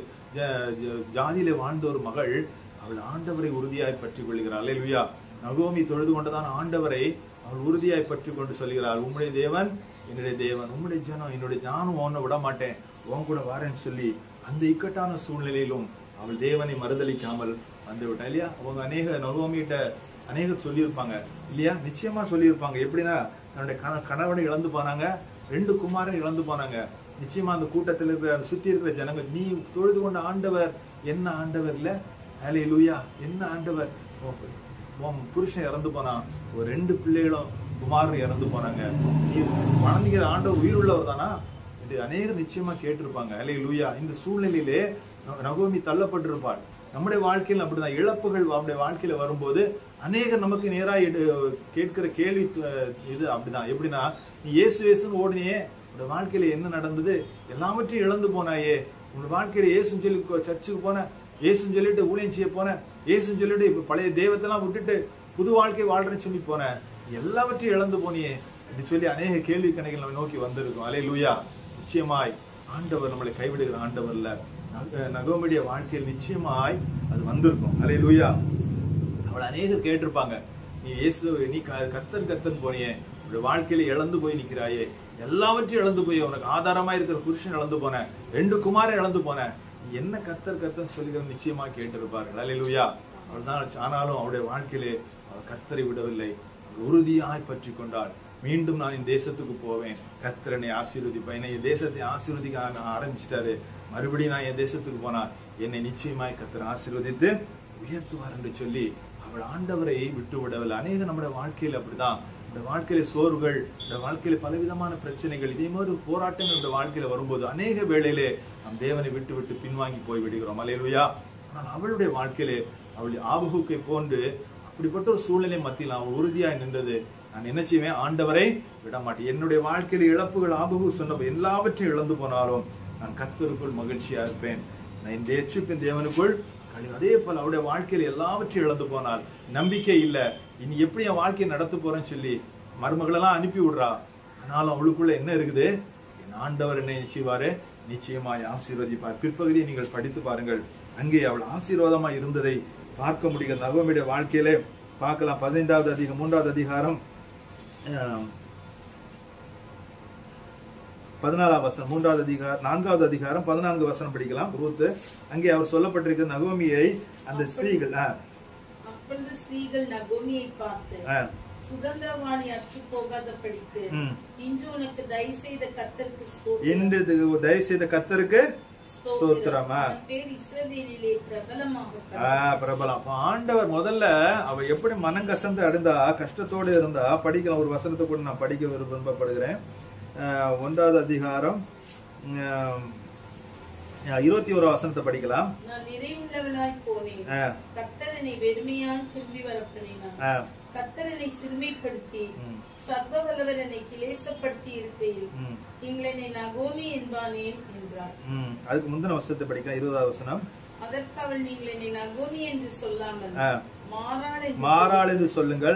ஜாதியில வாழ்ந்த ஒரு மகள் அவள் ஆண்டவரை உறுதியாய் பற்றி கொள்கிறாள். அல்லேலூயா. நகோமி தொழுது கொண்டதான் ஆண்டவரை அவள் உறுதியாய் பற்றி கொண்டு சொல்கிறாள், உம்முடைய தேவன் என்னுடைய தேவன், உம்முடைய ஜனம் என்னுடைய, நானும் உன்னை விட மாட்டேன், உன் கூட வாரேன்னு சொல்லி அந்த இக்கட்டான சூழ்நிலையிலும் அவள் தேவனை மறுதளிக்காமல் வந்து விட்டா இல்லையா. அவங்க அநேக நகோமிகிட்ட அநேகர் சொல்லியிருப்பாங்க இல்லையா, நிச்சயமா சொல்லியிருப்பாங்க. எப்படின்னா தன்னுடைய கண கணவனை இழந்து போனாங்க, ரெண்டு குமாரன் இழந்து போனாங்க. நிச்சயமா அந்த கூட்டத்தில் இருக்கிற சுத்தி இருக்கிற ஜனங்க, நீ தொழுது கொண்ட ஆண்டவர் என்ன ஆண்டவர் இல்ல, அல்லேலூயா, என்ன ஆண்டவர், புருஷன் இறந்து போனான், ஒரு ரெண்டு பிள்ளைகளும் குமாரன் இறந்து போனாங்க, நீ வணங்குகிற ஆண்டவர் உயிர் உள்ளவர் தானா என்று அநேகர் நிச்சயமா கேட்டிருப்பாங்க. அல்லேலூயா. இந்த சூழ்நிலையிலே நகோமி தள்ளப்பட்டிருப்பாள். நம்முடைய வாழ்க்கையில் அப்படிதான் இழப்புகள் நம்முடைய வாழ்க்கையில வரும்போது அநேகர் நமக்கு நேராக கேட்கிற கேள்வி இது அப்படிதான். எப்படின்னா, நீ இயேசு இயேசுன்னு ஓடினியே, உன்னோட வாழ்க்கையில என்ன நடந்தது, எல்லாவற்றையும் இழந்து போனாயே, உன்னோட வாழ்க்கையில இயேசுன்னு சொல்லி சர்ச்சுக்கு போன, இயேசுன்னு சொல்லிட்டு ஊழியம் செய்ய போன, இயேசுன்னு சொல்லிட்டு இப்ப பழைய தெய்வத்தெல்லாம் விட்டுட்டு புது வாழ்க்கை வாழ்றேன்னு சொல்லி போன, எல்லாவற்றையும் இழந்து போனியே என்று சொல்லி அநேக கேள்வி கணைகள் நம்ம நோக்கி வந்திருக்கும். அல்லேலூயா. நிச்சயமாய் ஆண்டவர் நம்மளை கைவிடுகிற ஆண்டவர் இல்ல. நகோமியுடைய வாழ்க்கையில் நிச்சயமாய் அது வந்திருக்கும். அல்லேலூயா. நம்மள அநேகர் கேட்டிருப்பாங்க, நீ இயேசு நீ கத்தன் கத்தன் போனியே, உடைய வாழ்க்கையில இழந்து போய் நிக்கிறாயே, எல்லாவற்றையும் இழந்து போய், உனக்கு ஆதாரமா இருக்கிற புருஷன் இழந்து போன, ரெண்டு குமாரை இழந்து போன, நீ என்ன கத்தர் கத்தன் சொல்லுகிற நிச்சயமா கேட்டிருப்பார்கள். அல்லேலூயா. அவள்தான் ஆனாலும் அவருடைய வாழ்க்கையிலே அவர் கத்தரை விடவில்லை, உறுதியாய் பற்றி கொண்டாள். மீண்டும் நான் இந்த தேசத்துக்கு போவேன், கத்தரனை ஆசீர்வதிப்பேன், என்னை தேசத்தை ஆசீர்வதிக்க ஆரம்பிச்சிட்டாரு, மறுபடியும் நான் என் தேசத்துக்கு போனா என்னை நிச்சயமாய் கத்தர் ஆசீர்வதித்து உயர்த்துவார் என்று சொல்லி அவள் ஆண்டவரை விட்டு விடவில்லை. அநேக நம்முடைய வாழ்க்கையில் அப்படிதான், இந்த வாழ்க்கையில சோர்வுகள், இந்த வாழ்க்கையில பலவிதமான பிரச்சனைகள், இதே மாதிரி போராட்டங்கள் இந்த வாழ்க்கையில வரும்போது அநேக வேளையிலே நம் தேவனை விட்டு விட்டு பின்வாங்கி போய் விடுகிறோம். அல்லேலூயா. ஆனால் அவளுடைய வாழ்க்கையிலே அவள் ஆபகுக்கை போன்று அப்படிப்பட்ட ஒரு சூழ்நிலை மத்தியில் அவள் உறுதியாய் நின்றது. நான் என்ன செய்வேன், ஆண்டவரை விட மாட்டேன். என்னுடைய வாழ்க்கையில இழப்புகள் ஆபகு சொன்ன எல்லாவற்றையும் இழந்து போனாலும் நான் கர்த்தருக்குள் மகிழ்ச்சியா இருப்பேன், நான் இந்த எச்சிப்பின் தேவனுக்குள். அதே போல அவருடைய வாழ்க்கையில எல்லாவற்றையும் இழந்து போனால் நம்பிக்கை இல்ல, இனி எப்படி என் வாழ்க்கையை நடத்த போறேன்னு சொல்லி மருமகளெல்லாம் அனுப்பி விடுறா. ஆனாலும் அவளுக்குள்ள என்ன இருக்குது, என் ஆண்டவர் என்னை செய்வாரு, நிச்சயமாய் ஆசீர்வதிப்பார். பிற்பகுதியை நீங்கள் படித்து பாருங்கள், அங்கே அவள் ஆசீர்வாதமா இருந்ததை பார்க்க முடிகிறது. நகோமியுடைய வாழ்க்கையிலே பார்க்கலாம். பதினைந்தாவது அதிகம் மூன்றாவது அதிகாரம் பதினாலாம் வசனம், மூன்றாவது அதிகாரம் நான்காவது அதிகாரம் பதினான்கு வசனம் படிக்கலாம். ரூத் அங்கே அவர் சொல்லப்பட்டிருக்கிற நகோமியை அந்த ஸ்திரீகள் அப்பொழுது ஸ்திரீகள் நகோமியை பார்த்து, சுதந்திரவாணி அற்று போகாதபடிக்கு இன்று உனக்கு தயவு செய்த கர்த்தருக்கு ஸ்தோத்திரம், இன்று தயவு செய்த கர்த்தருக்கு ஸ்தோத்திரமா, பேர் இஸ்ரவேலிலே பிரபலமாக பிரபலம். ஆண்டவர் முதல்ல அவ எப்படி மனம் கசந்து அடைந்தா, கஷ்டத்தோடு இருந்தா. படிக்கலாம், ஒரு வசனத்தை கூட நான் படிக்க விருப்பப்படுகிறேன். ஒன்றாவது அதிகாரம் இருபத்தி ஒரு வசனத்தை படிக்கலாம். நான் நிறைவுள்ளவளாய் போனேன், கர்த்தர் என்னை வெறுமையால் திரும்பி வரப்பண்ணினார், கர்த்தர் என்னை சிறுமைப்படுத்தி சர்வ வல்லவர் என்னை கிளேசப்படுத்தி இருக்கையில் நீங்கள் என்னை நகோமி என்பானேன் என்றார். அதுக்கு முந்தின வசனத்தை படிக்கலாம். இருபதாவது வசனம். அதற்கு அவள், நீங்கள் என்னை நகோமி என்று சொல்லாமல் மாறாள் என்று சொல்லுங்கள்,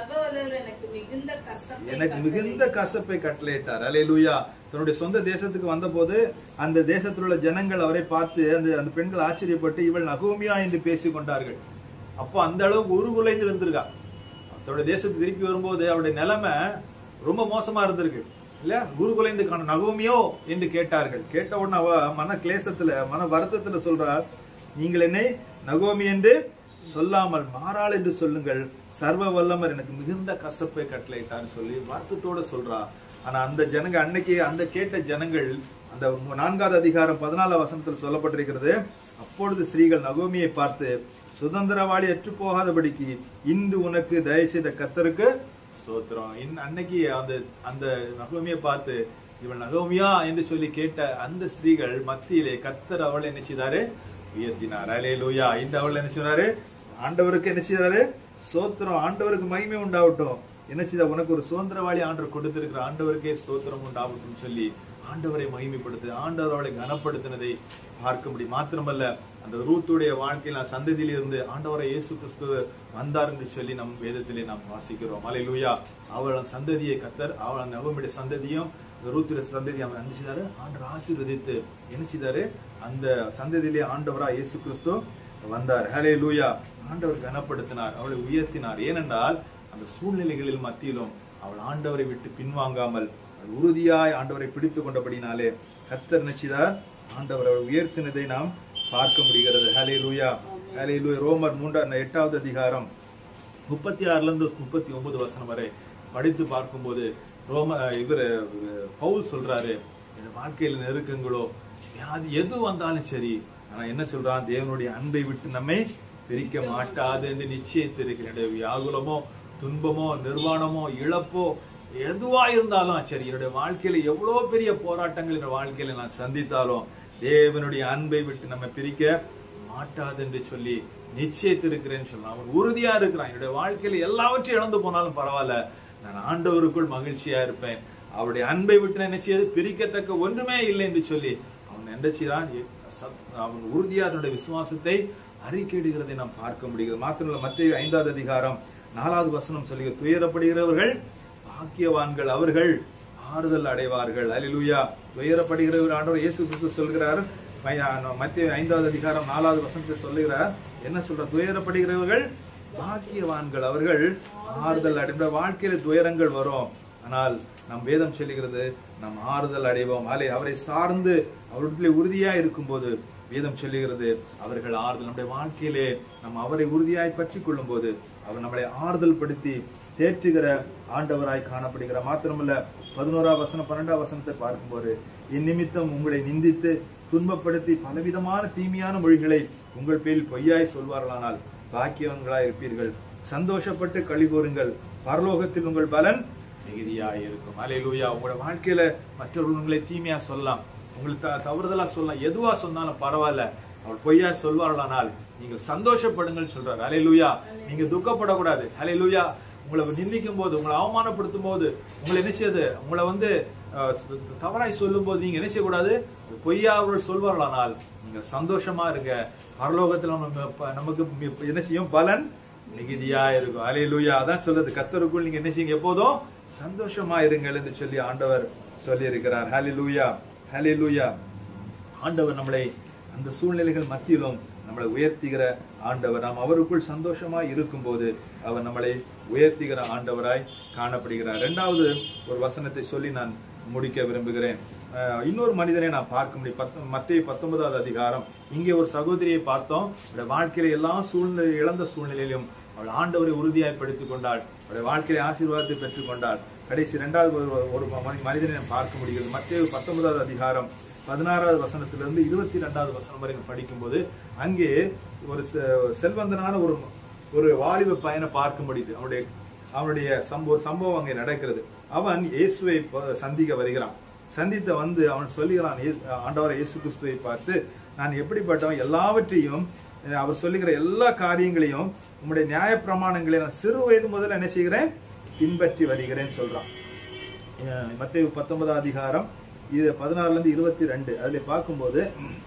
எனக்கு மிகுந்த கசப்பை கட்டளையிட்டார். அல்லேலூயா. தன்னுடைய சொந்த தேசத்துக்கு வந்த போது அந்த தேசத்தில் உள்ள ஜனங்கள் அவரை பார்த்து அந்த அந்த பெண்கள் ஆச்சரியப்பட்டு இவள் நகோமியா என்று பேசிக் கொண்டார்கள். அப்போ அந்த அளவுக்கு உருகுலைந்து இருந்திருக்கா. தன்னுடைய தேசத்துக்கு திருப்பி வரும்போது அவருடைய நிலைமை ரொம்ப மோசமா இருந்திருக்கு இல்ல. குருகுலைந்து காண நகோமியோ என்று கேட்டார்கள். கேட்ட உடனே அவ மன கிளேசத்துல மன வருத்தத்துல சொல்றாள், நீங்கள் என்னை நகோமி என்று சொல்லாமல் மாறாள் என்று சொல்லுங்கள், சர்வ வல்லமர் எனக்கு மிகுந்த கசப்பை கட்டளையிட்டான்னு சொல்லி வருத்தத்தோட சொல்றா. ஆனா அந்த ஜனங்க அன்னைக்கு அந்த கேட்ட ஜனங்கள் அந்த நான்காவது அதிகாரம் பதினாலாம் வசனத்தில் சொல்லப்பட்டிருக்கிறது, அப்பொழுது ஸ்திரீகள் நகோமியை பார்த்து, சுதந்திரவாளி அற்று போகாதபடிக்கு இன்று உனக்கு தயவு செய்த கர்த்தருக்கு ஸ்தோத்திரம். அன்னைக்கு அந்த அந்த நகோமியை பார்த்து இவள் நகோமியா என்று சொல்லி கேட்ட அந்த ஸ்திரீகள் மத்தியிலே கர்த்தர் அவளை என்ன செய்தாரு, உயர்த்தினார். அல்லேலூயா. இந்த அவள் என்ன செய்றாரு, ஆண்டவருக்கு என்ன செய்றாரு, ஸ்தோத்திரம், ஆண்டவருக்கு மகிமை உண்டாகட்டும். என்ன செய்த, உனக்கு ஒரு சுதந்திரவாளி ஆண்டவர் கொடுத்திருக்கிற ஆண்டவருக்கே ஸ்தோத்திரம் உண்டாகட்டும் சொல்லி ஆண்டவரை மகிமைப்படுத்து, ஆண்டவர் அவளை கனப்படுத்தினதை பார்க்க முடியும். மாத்திரமல்ல, அந்த ரூத்துடைய வாழ்க்கையில் சந்ததியில் இருந்து ஆண்டவரை இயேசு கிறிஸ்து வந்தார் என்று சொல்லி நம் வேதத்திலே நாம் வாசிக்கிறோம். அல்லேலூயா. அவள் சந்ததியை கர்த்தர், அவள் நகோமியுடைய சந்ததியும் ரூத்துடைய சந்ததி அவர் என்ன செய்தாரு, ஆண்டவர் ஆசீர்வதித்து என்ன செய்தாரு, அந்த சந்ததியிலே ஆண்டவரா இயேசு கிறிஸ்து வந்தார். ஹல்லேலூயா. ஆண்டவர் கனப்படுத்தினார், அவளை உயர்த்தினார். ஏனென்றால் அந்த சூழ்நிலைகளில் மத்தியிலும் அவள் ஆண்டவரை விட்டு பின்வாங்காமல் உறுதியாய் ஆண்டவரை பிடித்துக் கொண்டபடினாலே கர்த்தர் நிச்சயித்தார், ஆண்டவர் அவள் உயர்த்தினதை நாம் பார்க்க முடிகிறது. ஹல்லேலூயா. ஹல்லேலூயா. ரோமர் மூன்றாம் எட்டாவது அதிகாரம் முப்பத்தி ஆறுல இருந்து முப்பத்தி ஒன்பது வசனம் வரை படித்து பார்க்கும்போது ரோம இவர் பவுல் சொல்றாரு, என் வாழ்க்கையில நெருக்கங்களோ அது எது வந்தாலும் சரி, ஆனா என்ன சொல்றான், தேவனுடைய அன்பை விட்டு நம்மை பிரிக்க மாட்டாது என்று நிச்சயித்திருக்கிறேன். வியாகுலமோ துன்பமோ நிர்வாணமோ இழப்போ எதுவா இருந்தாலும் சரி, என்னுடைய வாழ்க்கையில எவ்வளவு பெரிய போராட்டங்கள் என் வாழ்க்கையில நான் சந்தித்தாலும் தேவனுடைய அன்பை விட்டு நம்ம பிரிக்க மாட்டாது என்று சொல்லி நிச்சயித்திருக்கிறேன்னு சொல்லலாம். அவன் உறுதியா இருக்கிறான், என்னுடைய வாழ்க்கையில எல்லாவற்றையும் இழந்து போனாலும் பரவாயில்ல, நான் ஆண்டவருக்குள் மகிழ்ச்சியா இருப்பேன், அவருடைய அன்பை விட்டு என்ன செய்யாது, பிரிக்கத்தக்க ஒன்றுமே இல்லை என்று சொல்லி அவன் என்ன செய்யறான், அவன் உறுதியா தன்னுடைய விசுவாசத்தை அறிக்கையிடுகிறதை நாம் பார்க்க முடிகிறது. மாத்திரமல்ல, மத்தேயு ஐந்தாவது அதிகாரம் நாலாவது வசனம் சொல்லி, துயரப்படுகிறவர்கள் பாக்கியவான்கள், அவர்கள் ஆறுதல் அடைவார்கள். அல்லேலூயா. துயரப்படுகிறவர் ஆண்டவர் இயேசு கிறிஸ்து சொல்கிறார், மத்தேயு ஐந்தாவது அதிகாரம் நாலாவது வசனத்தை சொல்லுகிறார், என்ன சொல்ற, துயரப்படுகிறவர்கள் பாக்கியவான்கள் அவர்கள் ஆறுதல் அடைந்த வாழ்க்கையில துயரங்கள் வரும், ஆனால் நம் வேதம் சொல்லுகிறது நாம் ஆறுதல் அடைவோம். அலை அவரை சார்ந்து அவருடைய உறுதியா இருக்கும் போது வேதம் சொல்லுகிறது அவர்கள் ஆறுதல். நம்முடைய வாழ்க்கையிலே நம்ம அவரை உறுதியாய் பற்றி கொள்ளும் போது அவர் நம்மளை ஆறுதல் படுத்தி தேற்றுகிற ஆண்டவராய் காணப்படுகிற. மாத்திரமல்ல, பதினோராம் வசனம் பன்னெண்டாம் வசனத்தை பார்க்கும்போது, இந்நிமித்தம் உங்களை நிந்தித்து துன்பப்படுத்தி பலவிதமான தீமையான மொழிகளை உங்கள் பேரில் பொய்யாய் சொல்வார்களானால் பாக்கியவன்களாய் இருப்பீர்கள். சந்தோஷப்பட்டு களி கூறுங்கள், பரலோகத்தில் உங்கள் பலன் மிகுதியாய் இருக்கும். அல்லேலூயா. உங்களோட வாழ்க்கையில மற்றவர்கள் உங்களை தீமையா சொல்லலாம், உங்களுக்கு தவறுதலா சொல்லலாம், எதுவா சொன்னாலும் பரவாயில்ல, அவர் பொய்யா சொல்வார்களானால் நீங்கள் சந்தோஷப்படுங்கள் சொல்றாரு. அல்லேலூயா. நீங்க துக்கப்படக்கூடாது. அல்லேலூயா. உங்களை நிந்திக்கும் போது, உங்களை அவமானப்படுத்தும் போது, உங்களை என்ன செய்யுது, உங்களை வந்து தவறாய் சொல்லும் போது நீங்க என்ன செய்யக்கூடாது, பொய்யா அவர்கள் சொல்வார்களானால் நீங்கள் சந்தோஷமா இருங்க. பரலோகத்துல நமக்கு என்ன செய்யும், பலன் மிகுதியா இருக்கும். அல்லேலூயா. அதான் சொல்றது, கர்த்தருக்குள் நீங்க என்ன செய்யுங்க, எப்போதும் சந்தோஷமா இருங்கள் என்று சொல்லி ஆண்டவர் சொல்லி இருக்கிறார். ஹல்லேலூயா, ஹல்லேலூயா. ஆண்டவர் நம்மளை அந்த சூழ்நிலைகள் மத்தியிலும் நம்மளை உயர்த்துகிற ஆண்டவர். நாம் அவருக்குள் சந்தோஷமா இருக்கும் போது அவர் நம்மளை உயர்த்துகிற ஆண்டவராய் காணப்படுகிறார். இரண்டாவது ஒரு வசனத்தை சொல்லி நான் முடிக்க விரும்புகிறேன். இன்னொரு மனிதனை நான் பார்க்க முடியும். மத்தேயு பத்தொன்பதாவது அதிகாரம். இங்கே ஒரு சகோதரியை பார்த்தோம். வாழ்க்கையில எல்லா சூழ்நிலை இழந்த சூழ்நிலையிலும் அவள் ஆண்டவரை உறுதியாய் படுத்திக் கொண்டாள், அவருடைய வாழ்க்கையை ஆசீர்வாதத்தை பெற்றுக் கொண்டாள். கடைசி இரண்டாவது ஒரு மனிதனை பார்க்க முடிகிறது. மத்தேயு பத்தொன்பதாவது அதிகாரம் பதினாறாவது வசனத்திலிருந்து இருபத்தி இரண்டாவது வசனம் வரை படிக்கும் போது அங்கே ஒரு செல்வந்தனான ஒரு ஒரு வாலிப பையனை பார்க்க முடியுது. அவனுடைய அவனுடைய சம்பவ சம்பவம் அங்கே நடக்கிறது. அவன் இயேசுவை சந்திக்க வருகிறான். சந்தித்த வந்து அவன் சொல்லுகிறான், ஆண்டவரை இயேசு கிறிஸ்துவை பார்த்து, நான் எப்படிப்பட்டவன், எல்லாவற்றையும் அவர் சொல்லுகிற எல்லா காரியங்களையும் உங்களுடைய நியாய பிரமாணங்களை நான் சிறு வயது முதல்ல என்ன செய்கிறேன், பின்பற்றி வருகிறேன் சொல்றான். மத்தேயு பத்தொன்பதாம் அதிகாரம் இது பதினாறுல இருந்து இருபத்தி ரெண்டு அதுல பார்க்கும்போது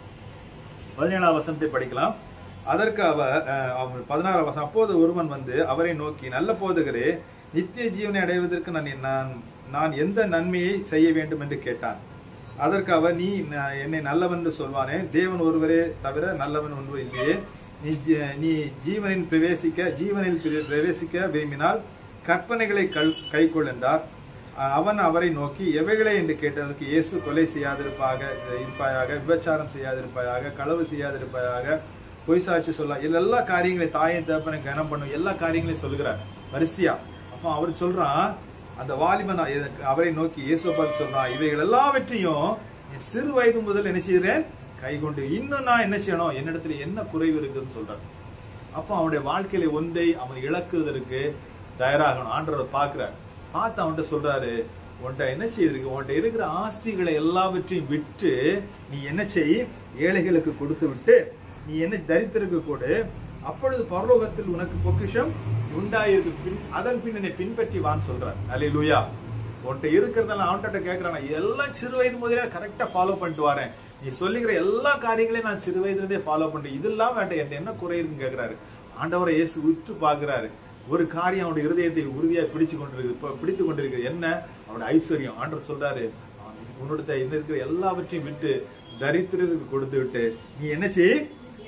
பதினேழாம் வசனத்தை படிக்கலாம். அதற்கு அவர் பதினாறாம் வசனம், அப்போது ஒருவன் வந்து அவரை நோக்கி, நல்ல போதகரே, நித்திய ஜீவனை அடைவதற்கு நான் நான் எந்த நன்மையை செய்ய வேண்டும் என்று கேட்டான். அதற்கு அவர், நீ என்னை நல்லவன் என்று சொல்வானே, தேவன் ஒருவரே தவிர நல்லவன் ஒன்று இல்லையே. நீ நீ ஜீவனில் பிரவேசிக்க ஜீவனில் பிரவேசிக்க விரும்பினால் கற்பனைகளை கை கொள் என்றார். அவன் அவரை நோக்கி, எவைகளை என்று கேட்டதற்கு இயேசு, கொலை செய்யாதிருப்பாக இருப்பாயாக, விபச்சாரம் செய்யாதிருப்பாயாக, களவு செய்யாதிருப்பாயாக, பொய் சாட்சி சொல்ல, எல்லா காரியங்களையும், தாயை தகப்பனை கனம் பண்ணும் எல்லா காரியங்களையும் சொல்லுகிறார் வரிசையா. அப்போ அவர் சொல்றான், அந்த வாலிபன் அவரை நோக்கி இயேசு பார்த்து சொல்றான், இவைகள் எல்லாவற்றையும் சிறு வயது முதல் என்ன செய்கிறேன், கை கொண்டு, இன்னும் நான் என்ன செய்யணும், என்னிடத்துல என்ன குறைவு இருக்குன்னு சொல்றான். அப்போ அவனுடைய வாழ்க்கையில ஒன்றை அவன் இழக்குவதற்கு தயாராகணும். ஆண்டவர் பார்க்கிறார். பார்த்து அவன்கிட்ட சொல்றாரு, உன்கிட்ட என்ன செய்திருக்கு, உன்கிட்ட இருக்கிற ஆஸ்திகளை எல்லாவற்றையும் விட்டு நீ என்ன செய், ஏழைகளுக்கு கொடுத்து விட்டு நீ என்ன தரித்திருக்கு கொடு, அப்பொழுது பரலோகத்தில் உனக்கு பொக்கிஷம் உண்டாயிருக்கு, அதன் பின் என்னை பின்பற்றி வான்னு சொல்றார். அல்லேலூயா. உன்கிட்ட இருக்கிறதெல்லாம் அவன்கிட்ட கேட்கிறான், எல்லாம் சிறு வயது முதலே கரெக்டா ஃபாலோ பண்ணிட்டு வரேன், நீ சொல்லுகிற எல்லா காரியங்களையும் நான் சிறு வயதுல இருந்தே ஃபாலோ பண்றேன், இதெல்லாம் வேண்டாம், என்கிட்ட என்ன குறை இருக்குன்னு கேட்கிறாரு. ஆண்டவரை இயேசு உற்று பார்க்கிறாரு. ஒரு காரியம் அவனுடைய இருதயத்தை உறுதியாக பிடிச்சு கொண்டிருக்கு பிடித்து கொண்டிருக்கிறது என்ன, அவனுடைய ஐஸ்வர்யம். ஆண்டவர் சொல்றாரு, உன்னோட என்ன இருக்கிற எல்லாவற்றையும் விட்டு தரித்திரருக்கு கொடுத்து விட்டு நீ என்ன செய்,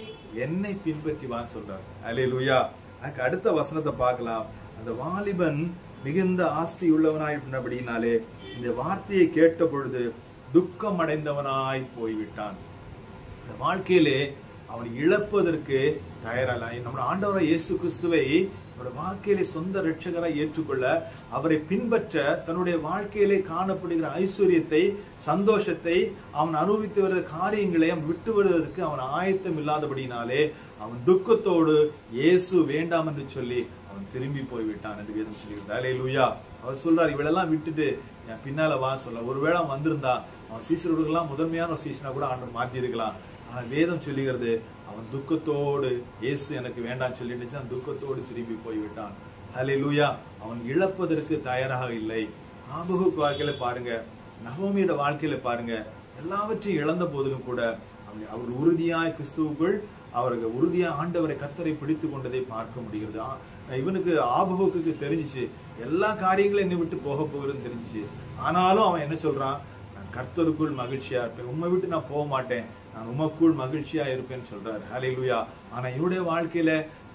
என்னை பின்பற்றி வான்னு சொல்றாரு. அல்லேலூயா. அதுக்கு அடுத்த வசனத்தை பார்க்கலாம். அந்த வாலிபன் மிகுந்த ஆஸ்தி உள்ளவனாய் இந்த வார்த்தையை கேட்ட பொழுது துக்கம் அடைந்தவனாய் போய்விட்டான். இந்த வாழ்க்கையிலே அவன் இழப்பதற்கு தயாராக நம்ம ஆண்டவரை இயேசு கிறிஸ்துவை வாழ்க்கையிலே சொந்த ரட்சகராய் ஏற்றுக்கொள்ள, அவரை பின்பற்ற, தன்னுடைய வாழ்க்கையிலே காணப்படுகிற ஐஸ்வர்யத்தை, சந்தோஷத்தை, அவன் அனுபவித்து வருகிற காரியங்களை அவன் விட்டு வருவதற்கு அவன் ஆயத்தம் இல்லாதபடினாலே அவன் துக்கத்தோடு இயேசு வேண்டாம் என்று சொல்லி அவன் திரும்பி போய்விட்டான் என்று வேதம் சொல்லுகிறது. அல்லேலூயா. அவர் சொல்றார், இவளெல்லாம் விட்டுட்டு என் பின்னால வா சொல்ல. ஒருவேளை அவன் வந்திருந்தா அவன் சீசர்களுக்கெல்லாம் முதன்மையான ஒரு சீசனா கூட ஆண்டவர் மாத்தி இருக்கலாம். ஆனா வேதம் சொல்லுகிறது, அவன் துக்கத்தோடு இயேசு எனக்கு வேண்டாம் சொல்லிடுச்சு, அவன் துக்கத்தோடு திரும்பி போய்விட்டான். அல்லேலூயா. அவன் இழப்பதற்கு தயாராக இல்லை. ஆபகுக்கு வாழ்க்கையில பாருங்க, நகோமியோட வாழ்க்கையில பாருங்க, எல்லாவற்றையும் இழந்த போதிலும் கூட அவர் உறுதியாய் கிறிஸ்துவுக்குள் அவர்கள் உறுதியா ஆண்டவரை கர்த்தரை பிடித்து கொண்டதை பார்க்க முடிகிறது. இவனுக்கு ஆபகுக்கு தெரிஞ்சிச்சு எல்லா காரியங்களும் என்னை விட்டு போக போகிறதுன்னு தெரிஞ்சிச்சு. ஆனாலும் அவன் என்ன சொல்றான், நான் கர்த்தருக்குள் மகிழ்ச்சியா இருப்பேன், உண்மை விட்டு நான் போக மாட்டேன், நான் உமக்குள் மகிழ்ச்சியா இருப்பேன்னு சொல்றாரு. ஹல்லேலூயா. ஆனா இவருடைய வாழ்க்கையில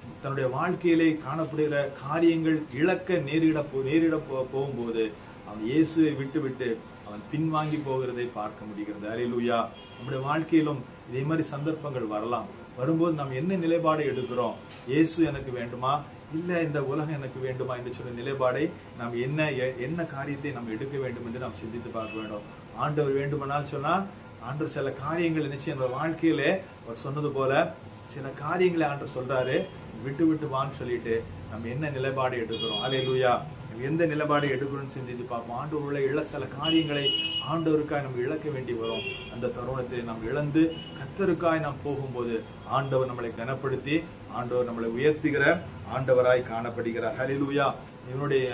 தன்னுடைய வாழ்க்கையிலே காணப்படுகிற காரியங்கள் இழக்க நேரிட போ நேரிட போகும்போது அவன் இயேசுவை விட்டு விட்டு அவன் பின்வாங்கி போகிறதை பார்க்க முடிகிறது. அல்லேலூயா. நம்முடைய வாழ்க்கையிலும் இதே மாதிரி சந்தர்ப்பங்கள் வரலாம். வரும்போது நாம் என்ன நிலைப்பாடை எடுக்கிறோம்? இயேசு எனக்கு வேண்டுமா, இல்ல இந்த உலகம் எனக்கு வேண்டுமா என்று சொன்ன நிலைப்பாடை நாம் என்ன என்ன காரியத்தை நாம் எடுக்க வேண்டும் என்று நாம் சிந்தித்து பார்க்க வேண்டும். ஆண்டவர் வேண்டுமானால் சொன்னா ஆண்டவர் சில காரியங்கள் நிச்சயம் நம்ம வாழ்க்கையிலே அவர் சொன்னது போல சில காரியங்களை ஆண்டவர் சொல்றாரு, விட்டு விட்டு வான்னு சொல்லிட்டு நம்ம என்ன நிலைப்பாடு எடுக்கிறோம். அல்லேலூயா. எந்த நிலைப்பாடு எடுக்கணும்னு சிந்தித்து பார்ப்போம். ஆண்டவர் உள்ள இழ சில காரியங்களை ஆண்டவருக்காய் நம்ம இழக்க வேண்டி வரும். அந்த தருணத்தை நாம் இழந்து கர்த்தருக்காய் நாம் போகும்போது ஆண்டவர் நம்மளை கனப்படுத்தி ஆண்டவர் நம்மளை உயர்த்துகிற ஆண்டவராய் காணப்படுகிறார். ஹல்லேலூயா. இவனுடைய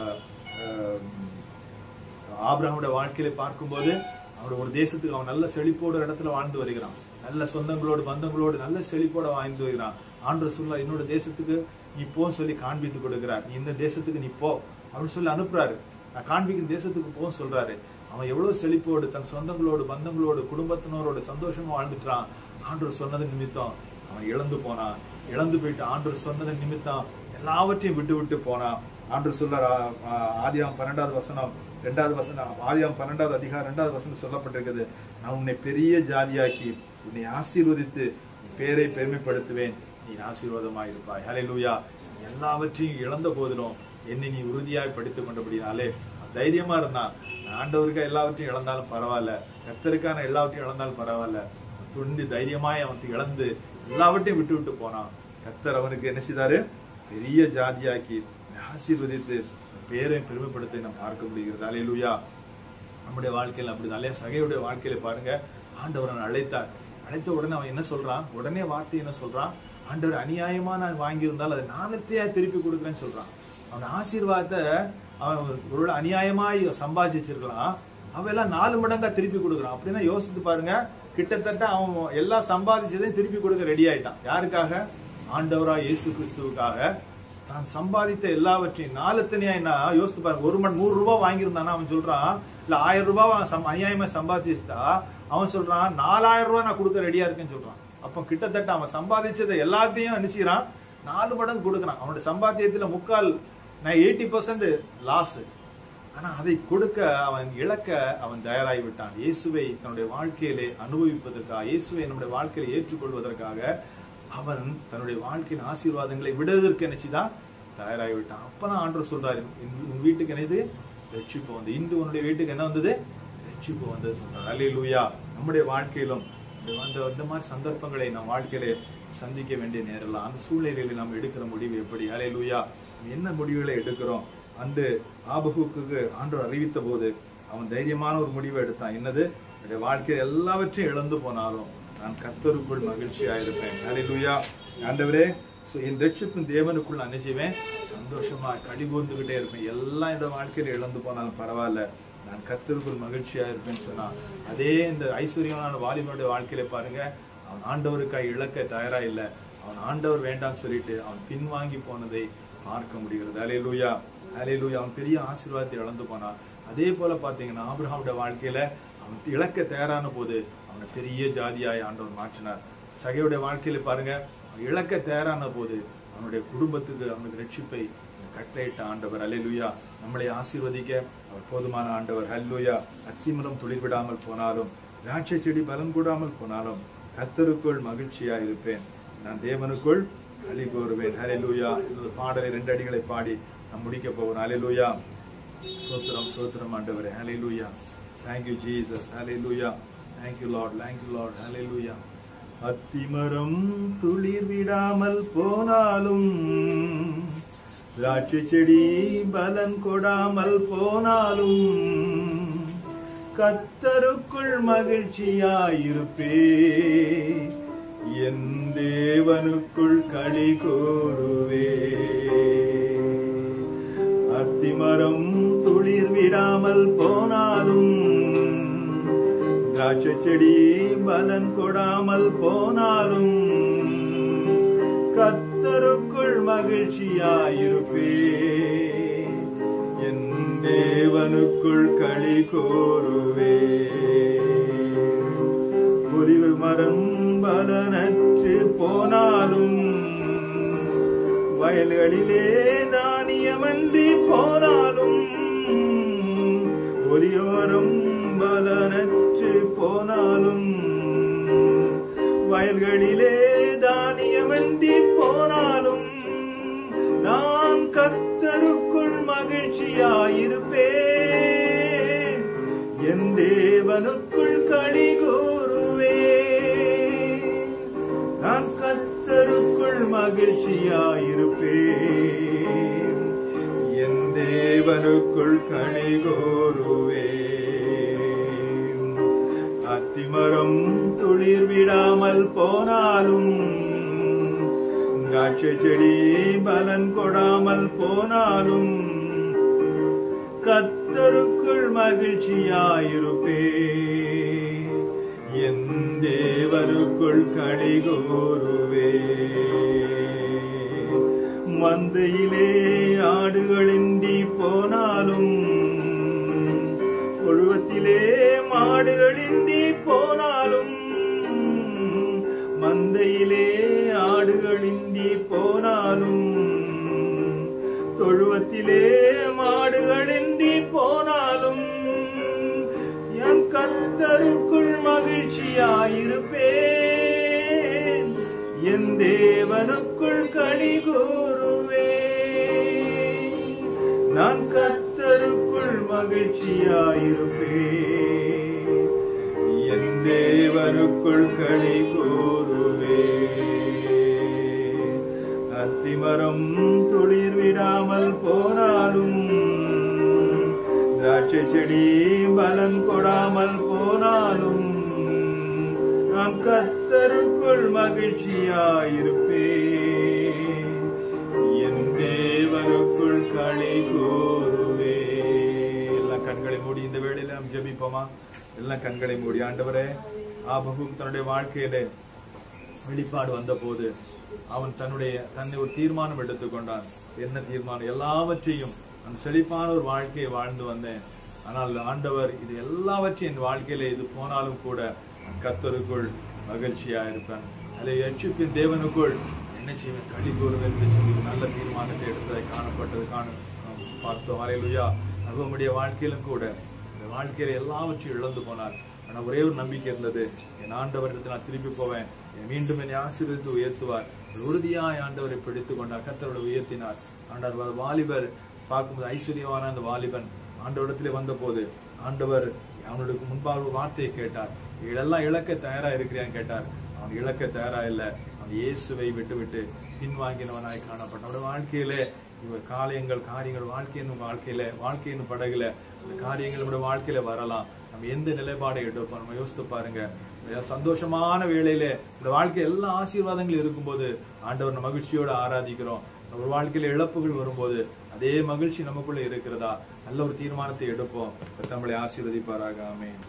ஆபிரகாமுடைய வாழ்க்கையில பார்க்கும்போது அவன் ஒரு தேசத்துக்கு அவன் நல்ல செழிப்போட இடத்துல வாழ்ந்து வருகிறான். நல்ல சொந்தங்களோடு பந்தங்களோடு நல்ல செழிப்போட வாழ்ந்து வருகிறான். ஆண்டவர் சொல்ல என்னோட தேசத்துக்கு நீ போன்னு சொல்லி காண்பித்து கொடுக்கிறார். நீ இந்த தேசத்துக்கு நீ போ அப்படின்னு சொல்லி அனுப்புறாரு. நான் காண்பிக்கும் தேசத்துக்கு போன்னு சொல்றாரு. அவன் எவ்வளவு செழிப்போடு தன் சொந்தங்களோடு பந்தங்களோடு குடும்பத்தினரோட சந்தோஷமா வாழ்ந்துட்டான். ஆண்டவர் சொன்னது நிமித்தம் அவன் இழந்து போனான். இழந்து போயிட்டு ஆண்டவர் சொன்னது நிமித்தம் எல்லாவற்றையும் விட்டு விட்டு போனான். ஆண்டவர் சொல்றார், ஆதியாம் பன்னெண்டாவது வசனம் ரெண்டாவது வசனம் ஆதியாம் பன்னெண்டாவது அதிகாரம் ரெண்டாவது வசனம் சொல்லப்பட்டிருக்கிறது. நான் உன்னை பெரிய ஜாதியாக்கி உன்னை ஆசீர்வதித்து பேரை பெருமைப்படுத்துவேன், நீ ஆசீர்வாதமாயிருப்பாய். ஹல்லேலூயா. எல்லாவற்றையும் இழந்த போதிலும் என்னை நீ உறுதியாய் படித்துக் கொண்டபடினாலே தைரியமா இருந்தான். ஆண்டவருக்கா எல்லாவற்றையும் இழந்தாலும் பரவாயில்ல, கர்த்தருக்கான எல்லாவற்றையும் இழந்தாலும் பரவாயில்ல, துண்டி தைரியமாய் அவன் இழந்து எல்லாவற்றையும் விட்டு விட்டு போனான். கர்த்தர் அவனுக்கு என்ன செய்தாரு? பெரிய ஜாதியாக்கி ஆசீர்வதித்து பேரை பெருமைப்படுத்த நாம் பார்க்க முடிகிறது. அல்லேலூயா. நம்முடைய வாழ்க்கையில் அப்படி நல்ல சகையுடைய வாழ்க்கையில பாருங்க, ஆண்டவர் அவன் அழைத்தார். அழைத்த உடனே அவன் என்ன சொல்றான்? உடனே வார்த்தை என்ன சொல்றான்? ஆண்டவர் அநியாயமா நான் வாங்கியிருந்தால் அதை நானத்தையா திருப்பி கொடுக்குறேன்னு சொல்றான். அவன் ஆசீர்வாதத்தை அவன் ஒரு அநியாயமாய் சம்பாதிச்சிருக்கலாம், அவெல்லாம் நாலு மடங்கா திருப்பி கொடுக்குறான். அப்படின்னா யோசித்து பாருங்க, கிட்டத்தட்ட அவன் எல்லாம் சம்பாதிச்சதையும் திருப்பி கொடுக்க ரெடி ஆயிட்டான். யாருக்காக? ஆண்டவரா இயேசு கிறிஸ்துவுக்காக. தான் சம்பாதித்த எல்லாவற்றையும் நாலத்தனையா என்ன யோசித்து பாருங்க. ஒரு மணி நூறு ரூபாய் வாங்கியிருந்தானா அவன் சொல்றான், இல்ல ஆயிரம் ரூபாய் அநியாயமா சம்பாதிச்சுட்டா அவன் சொல்றான் நாலாயிரம் ரூபாய் நான் கொடுக்க ரெடியா இருக்கேன்னு சொல்றான். அப்ப கிட்டத்தட்ட அவன் சம்பாதிச்சதை எல்லாத்தையும் அனுப்பிச்சான், நாலு மடங்கு கொடுக்குறான். அவனுடைய சம்பாத்தியத்துல முக்கால் எயிட்டி பர்சன்ட் லாஸ். ஆனா அதை கொடுக்க அவன் இழக்க அவன் தயாராகி விட்டான். இயேசுவை தன்னுடைய வாழ்க்கையிலே அனுபவிப்பதற்காக, இயேசுவை நம்முடைய வாழ்க்கையில ஏற்றுக்கொள்வதற்காக அவன் தன்னுடைய வாழ்க்கையின் ஆசீர்வாதங்களை விடுவதற்கு நினைச்சுதான் தயாராகி விட்டான். அப்பதான் ஆண்டவர் சொல்றாரு, உன் வீட்டுக்கு என்னது ரட்சிப்பு வந்து, இன்று உன்னுடைய வீட்டுக்கு என்ன வந்தது? ரட்சிப்பு வந்தது சொல்றாரு. அல்லேலூயா. நம்முடைய வாழ்க்கையிலும் இந்த மாதிரி சந்தர்ப்பங்களை நம் வாழ்க்கையில சந்திக்க வேண்டிய நேரம், அந்த சூழ்நிலைகளில் நாம் எடுக்கிற முடிவு எப்படி? அல்லேலூயா. என்ன முடிவுகளை எடுக்கிறோம்? அன்று ஆபகுக்கு ஆண்டவர் அறிவித்த போது அவன் தைரியமான ஒரு முடிவை எடுத்தான். என்னது? என்னுடைய வாழ்க்கையில் எல்லாவற்றையும் இழந்து போனாலும் நான் கர்த்தருக்குள் மகிழ்ச்சியா இருப்பேன். அல்லேலூயா. ஆண்டவரே, என் ரட்சிப்பின் தேவனுக்குள் நான் நினைச்சுவேன், சந்தோஷமா கடி கூர்ந்துகிட்டே இருப்பேன். எல்லாம் இந்த வாழ்க்கையில இழந்து போனாலும் பரவாயில்ல, நான் கர்த்தருக்குள் மகிழ்ச்சியா இருப்பேன்னு சொன்னா, அதே இந்த ஐஸ்வர்யமான வாலிபனுடைய வாழ்க்கையில பாருங்க, அவன் ஆண்டவருக்காய் இழக்க தயாரா இல்லை. அவன் ஆண்டவர் வேண்டாம்னு சொல்லிட்டு அவன் பின்வாங்கி போனதை பார்க்க முடிகிறது. அல்லேலூயா. அல்லேலூயா. அவன் பெரிய ஆசீர்வாதத்தை இழந்து போனான். அதே போல பாத்தீங்கன்னா ஆபிரகாமுடைய வாழ்க்கையில அவன் இழக்க தயாரான போது அவனை பெரிய ஜாதியாய் ஆண்டவர் மாற்றினார். சகையுடைய வாழ்க்கையில பாருங்க, இழக்க தயாரான போது அவனுடைய குடும்பத்துக்கு அவனுக்கு ரட்சிப்பை கட்டளையிட்ட ஆண்டவர். அல்லேலூயா. நம்மளை ஆசீர்வதிக்க அவர் போதுமான ஆண்டவர். அல்லேலூயா. அத்திமரம் துளிர்விடாமல் போனாலும், திராட்சை செடி பலன் கூடாமல் போனாலும் கர்த்தருக்குள் மகிழ்ச்சியா இருப்பேன், நான் தேவனுக்குள் களி கூறுவேன். அல்லேலூயா. இந்த பாடலை ரெண்டு அடிகளை பாடி நாம் முடிக்க போகிறோம். அல்லேலூயா. சோத்திரம் சோத்திரம் ஆண்டவரே. அல்லேலூயா. Thank you Jesus. Hallelujah. Thank you Lord. Thank you Lord. Hallelujah. அத்திமரம் துளிர் விடாமல் போனாலும், திராட்சை செடி பலன் கொடாமல் போனாலும் கர்த்தருக்குள் மகிழ்ச்சியாயிருப்பே, என் தேவனுக்குள் களி கூறுவே. அத்திமரம் துளிர் விடாமல் போனாலும், திராட்சை செடி பலன் கொடாமல் போனாலும் கர்த்தருக்குள் மகிழ்ச்சியாயிருப்பே, என் தேவனுக்குள் களி கூறுவே. ஒலிவு மரம் பலனற்று போனாலும், வயல்களிலே தானியமன்றி போனாலும் ஒலியோரம் பலனற்று போனாலும் வயல்களிலே தானியமன்றி போனாலும் நான் கர்த்தருக்குள் மகிழ்ச்சியாயிருப்பேன் என் தேவனுக்குள் களி கூறுவேன் நான் கர்த்தருக்குள் மகிழ்ச்சியாயிருப்பேன் என் தேவனுக்குள் களி கூறுவேன் அத்திமரம் துளிர் விடாமல் போனாலும் திராட்சை செடி பலன் கொடாமல் போனாலும் கர்த்தருக்குள் மகிழ்ச்சியாயிருப்பேன் என் தேவனுக்குள் களி கூறுவேன் மந்தையிலே ஆடுகளின்றி போனாலும் தொழுவத்திலே மாடுகளின்றி போனாலும் மந்தையிலே ஆடுகளின்றி போனாலும் தொழுவத்திலே மாடுகளின்றி போனாலும் என் கர்த்தருக்குள் மகிழ்ச்சியாயிருப்பேன் என் தேவனுக்குள் களி கூறுவேன் நான் கர்த்தருக்குள் மகிழ்ச்சியாயிருப்பேன் என் தேவனுக்குள் களி கூறுவேன் அத்திமரம் துளிர் விடாமல் போனாலும் திராட்சை செடி பலன் கொடாமல் போனாலும் நான் கர்த்தருக்குள் மகிழ்ச்சியாயிருப்பேன் என் தேவனுக்குள் களி கூறுவேன் எல்லாம் கண்களை மூடி இந்த வேளையில நாம் ஜெபிப்போமா எல்லாம் கண்களை மூடி ஆண்டவரே ஆபகும் தன்னுடைய வாழ்க்கையிலே வெளிப்பாடு வந்த போது அவன் தன்னுடைய தன்னை ஒரு தீர்மானம் எடுத்துக்கொண்டான் என்ன தீர்மானம் எல்லாவற்றையும் நான் செழிப்பான ஒரு வாழ்க்கையை வாழ்ந்து வந்தேன் ஆனால் ஆண்டவர் இது எல்லாவற்றையும் என் வாழ்க்கையில இது போனாலும் கூட கர்த்தருக்குள் மகிழ்ச்சியா இருப்பேன் அதை ரட்சிப்பின் தேவனுக்குள் என்ன செய்வேன் களி கூறுவேன் என்று சொல்லி நல்ல தீர்மானத்தை எடுத்ததை காணப்பட்டது காண பார்த்தோம் ஹல்லேலூயா நம்முடைய வாழ்க்கையிலும் கூட இந்த வாழ்க்கையில எல்லாவற்றையும் இழந்து போனார் ஆனா ஒரே ஒரு நம்பிக்கை இருந்தது என் ஆண்டவரிடத்தில் நான் திருப்பி போவேன் மீண்டும் என்னை ஆசீர்வதித்து உயர்த்துவார் உறுதியாய் ஆண்டவரை பிடித்துக் கொண்டார் கர்த்தரோட உயர்த்தினார் ஆண்டவர் வாலிபர் பார்க்கும்போது ஐஸ்வர்யமான அந்த வாலிபன் ஆண்டவரிடத்திலே வந்த போது ஆண்டவர் அவனுக்கு முன்பாக ஒரு வார்த்தையை கேட்டார் இதெல்லாம் இழக்க தயாரா இருக்கிறான்னு கேட்டார் அவன் இழக்க தயாரா இல்லை அவன் இயேசுவை விட்டு விட்டு பின்வாங்கினவனாய் காணப்பட்டான் அவனுடைய வாழ்க்கையிலே இவர் காரியங்கள் காரியங்கள் வாழ்க்கையின் வாழ்க்கையில வாழ்க்கையின் படகுல இந்த காரியங்கள் நம்முடைய வாழ்க்கையில வரலாம் நம்ம எந்த நிலைப்பாடை எடுப்போம் நம்ம யோசித்து பாருங்க சந்தோஷமான வேளையில இந்த வாழ்க்கை எல்லா ஆசீர்வாதங்களும் இருக்கும்போது ஆண்டவர் மகிழ்ச்சியோட ஆராதிக்கிறோம் ஒரு வாழ்க்கையில இழப்புகள் வரும்போது அதே மகிழ்ச்சி நமக்குள்ள இருக்கிறதா நல்ல ஒரு தீர்மானத்தை எடுப்போம் நம்மளை ஆசீர்வதிப்பாராக ஆமென்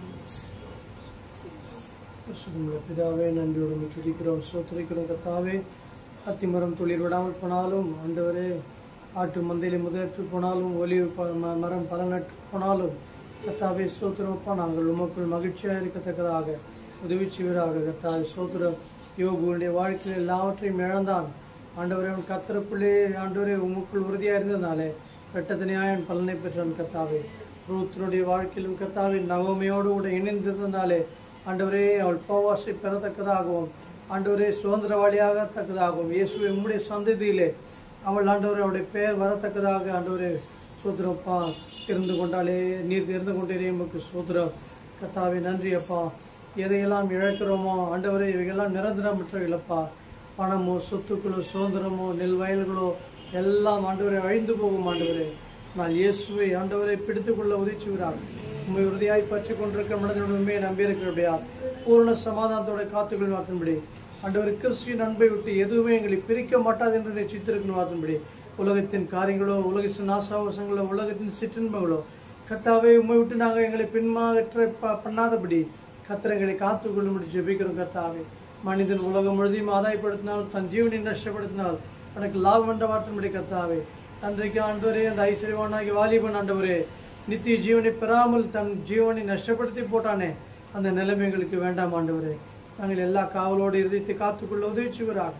பிதாவே நன்றியோடு துதிக்கிறோம் சோத்திரிக்கிறோம் கர்த்தாவே அத்திமரம் துளிர் விடாமல் போனாலும் ஆண்டவரே ஆட்டு மந்தையில முதலற்று போனாலும் ஒலிவு மரம் பலனற்று போனாலும் கர்த்தாவே சோத்திரமப்பா நாங்கள் உமக்குள் மகிழ்ச்சியாக இருக்கத்தக்கதாக உதவி செய்வதாக கர்த்தாவே சோத்திரம் யோகுடைய வாழ்க்கையில் எல்லாவற்றையும் இழந்தான் ஆண்டவரே அவன் கர்த்தருக்குள்ளே ஆண்டவரே உமக்குள் உறுதியாக இருந்ததுனாலே வெட்டத்தினாயன் பலனை பெற்றான் கர்த்தாவே ரூத்தினுடைய வாழ்க்கையிலும் கர்த்தாவே நகோமையோடு கூட இணைந்திருந்தனாலே ஆண்டவரே அவள் உபவாசை பெறத்தக்கதாகவும் ஆண்டவரே சுதந்திரவாளியாக தக்கதாகவும் இயேசுவை உம்முடைய சந்ததியிலே அவள் ஆண்டவரே அவருடைய பெயர் வரத்தக்கதாக ஆண்டவரே சோத்திரப்பா இருந்து கொண்டாலே நீர் இருந்து கொண்டே நமக்கு சோத்திரம் கர்த்தாவே நன்றி அப்பா எதையெல்லாம் இழக்கிறோமோ ஆண்டவரே இவைகள்லாம் நிரந்தரமற்ற இழப்பா பணமோ சொத்துக்களோ சுதந்திரமோ நெல் வயல்களோ எல்லாம் ஆண்டவரை அழிந்து போகும் ஆண்டவரே நான் இயேசுவை ஆண்டவரை பிடித்துக்கொள்ள உதவிச்சுகிறார் உண்மை உறுதியாய் பற்றி கொண்டிருக்க மனதோடு உண்மையை நம்பியிருக்கிறபடியா பூர்ண சமாதானத்தோட காத்துக்கள் வார்த்தன்படி ஆண்டவர் கிறிஸ்துவின் அன்பை விட்டு எதுவுமே எங்களை பிரிக்க மாட்டாது என்று நிச்சயித்திருக்கணும் வார்த்தன்படி உலகத்தின் காரியங்களோ உலகத்தின் ஆசாவசங்களோ உலகத்தின் சிற்றின்பங்களோ கர்த்தாவே உண்மை விட்டு நாங்கள் எங்களை பின்மாற்ற பண்ணாதபடி கர்த்தர் காத்துக்கொள்ளும்படி ஜெபிக்கிறோம் கர்த்தாவே மனிதன் உலகம் முழுதையும் ஆதாயப்படுத்தினால் தன் ஜீவனை நஷ்டப்படுத்தினால் எனக்கு லாபம் என்ற வார்த்தைப்படி கர்த்தாவே அன்றைக்கு ஆண்டவரே அந்த ஐஸ்வர்யவானாகி வாலிபன் ஆண்டவரே நித்திய ஜீவனை பெறாமல் தன் ஜீவனை நஷ்டப்படுத்தி போட்டானே அந்த நிலைமைகளுக்கு வேண்டாம் ஆண்டவரே நாங்கள் எல்லா காவலோடு இருதயத்தை காத்துக்கொள்ள உதவி செய்வராக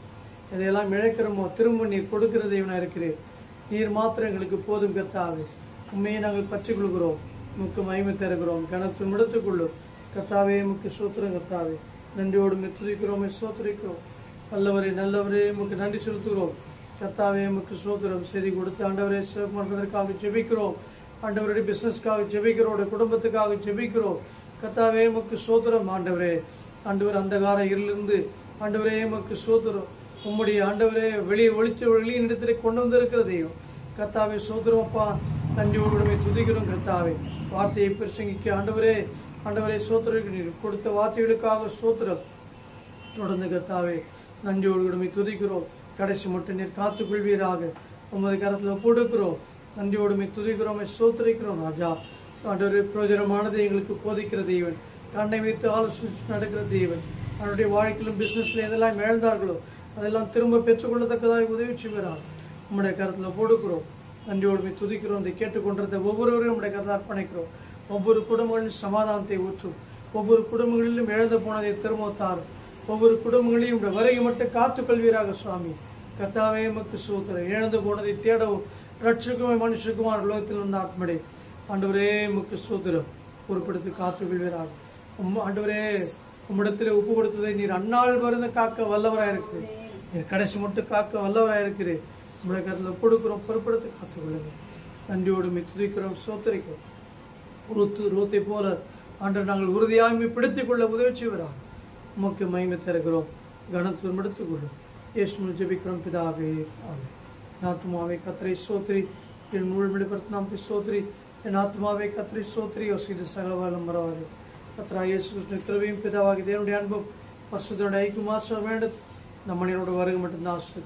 எதையெல்லாம் இழக்கிறோமோ திரும்ப நீர் கொடுக்கிற தேவனாக இருக்கிறீர். நீர் மாத்திரம் எங்களுக்கு போதும் கர்த்தாவே. உண்மையை நாங்கள் பற்றி கொள்கிறோம், உமக்கு மகிமை தருகிறோம், கனத்து எடுத்துக்கொள்ளும் கர்த்தாவே. உமக்கு சோத்திரம் கர்த்தாவே. நன்றியோடு துதிக்கிறோம், சோத்திரிக்கிறோம். நல்லவரே நல்லவரே உமக்கு நன்றி செலுத்துகிறோம் கர்த்தாவே. உமக்கு சோத்திரம். செய்தி கொடுத்து ஆண்டவரே சேவ் பண்ணுறதற்காக ஜெபிக்கிறோம். ஆண்டவருடைய பிசினஸ்க்காக ஜெபிக்கிறோம், குடும்பத்துக்காக ஜெபிக்கிறோம் கர்த்தாவே. உமக்கு சோத்திரம் ஆண்டவரே. ஆண்டவர் அந்தகார இருளிருந்து ஆண்டவரே உமக்கு சோத்திரம். உம்முடைய ஆண்டவரே வெளியே ஒளிச்சு வெளியே இடத்திலே கொண்டு வந்திருக்கிறதையும் கர்த்தாவே சோத்திரம் அப்பா. நன்றியோடு துதிக்கிறோம் கர்த்தாவே. வார்த்தையை பிரசங்கிக்க ஆண்டவரே ஆண்டவரே சோத்திரம் கொடுத்த வார்த்தைகளுக்காக சோத்திரம். தொடர்ந்து கர்த்தாவே நன்றியோடு துதிக்கிறோம். கடைசி மட்டும் நீர் காத்துக்கொள்வீராக. உமது கரத்தில் கொடுக்கிறோம். நன்றியோடு துதிக்கிறோம், சோத்திரிக்கிறோம் ராஜா. ஆண்டவரே பிரயோஜனமானது எங்களுக்கு போதிக்கிற தேவன், கண்ணை வைத்து ஆலோசனை நடக்கிற தேவன். அவருடைய வாழ்க்கையிலும் பிசினஸ்ல எதெல்லாம் இழந்தார்களோ அதெல்லாம் திரும்ப பெற்றுக்கொள்ளத்தக்கதாக உதவி செய்கிறார். உம்முடைய கருத்தில் கொடுக்கிறோம். நன்றியோடு துதிக்கிறோம். இதை கேட்டுக்கொண்டிருந்த ஒவ்வொருவரையும் நம்முடைய கருத்தில் அர்ப்பணிக்கிறோம். ஒவ்வொரு குடும்பங்களிலும் சமாதானத்தை ஊற்றும். ஒவ்வொரு குடும்பங்களிலும் இழந்து போனதை திரும்பத்தார். ஒவ்வொரு குடும்பங்களையும் உடைய வரையை மட்டும் காத்துக்கொள்வீராக சுவாமி. கர்த்தாவே உமக்கு சோத்திரம். இழந்து போனதை தேடவும் ரட்சக்குமே மனுஷக்குமார் உலகத்தில் வந்த ஆத்மடே ஆண்டவரே உமக்கு சோத்திரம். பொறுப்படுத்தி காத்துக்கொள்வீராக. உம் ஆண்டவரே உம்மிடத்தில் ஒப்பு கொடுத்ததை நீர் அந்நாள் மருந்து காக்க வல்லவராக இருக்கு. நீர் கடைசி மட்டும் காக்க வல்லவராக இருக்கிறேன். உங்களுடைய கருத்தில் கொடுக்கிறோம், பொறுப்படுத்தி காத்துக்கொள்ளுங்க. நன்றியோடு துதிக்கிறோம், சோத்தரிக்கிறோம். ருத்து ருத்தை போல ஆண்டவர் நாங்கள் உறுதியாக பிடித்துக் கொள்ள உதவி செய்வராக. உமக்கு மகிமை தருகிறோம், கனத்துடன் எடுத்துக் கொள்ளும். இயேசுவில் ஜெபிக்கிறோம் பிதாவே, ஆமென். என் ஆத்துமாவே கர்த்தரை ஸ்தோத்திரி, என் முழுமையுடைய பரிசுத்த ஸ்தோத்திரி. என் ஆத்துமாவே கர்த்தரை ஸ்தோத்திரி, யோசித்து சகல வல்லமையும் மறவாதே. கர்த்தராகிய இயேசு கிறிஸ்துவின் கிருபையும் பிதாவாகிய தேவனுடைய அன்பும் பரிசுத்தருடைய ஐக்கியமும் ஆசீர்வாதம் வேண்டும். நம்ம மனிதனோட வருகை மட்டும்தான் ஆசீர்வாதம்.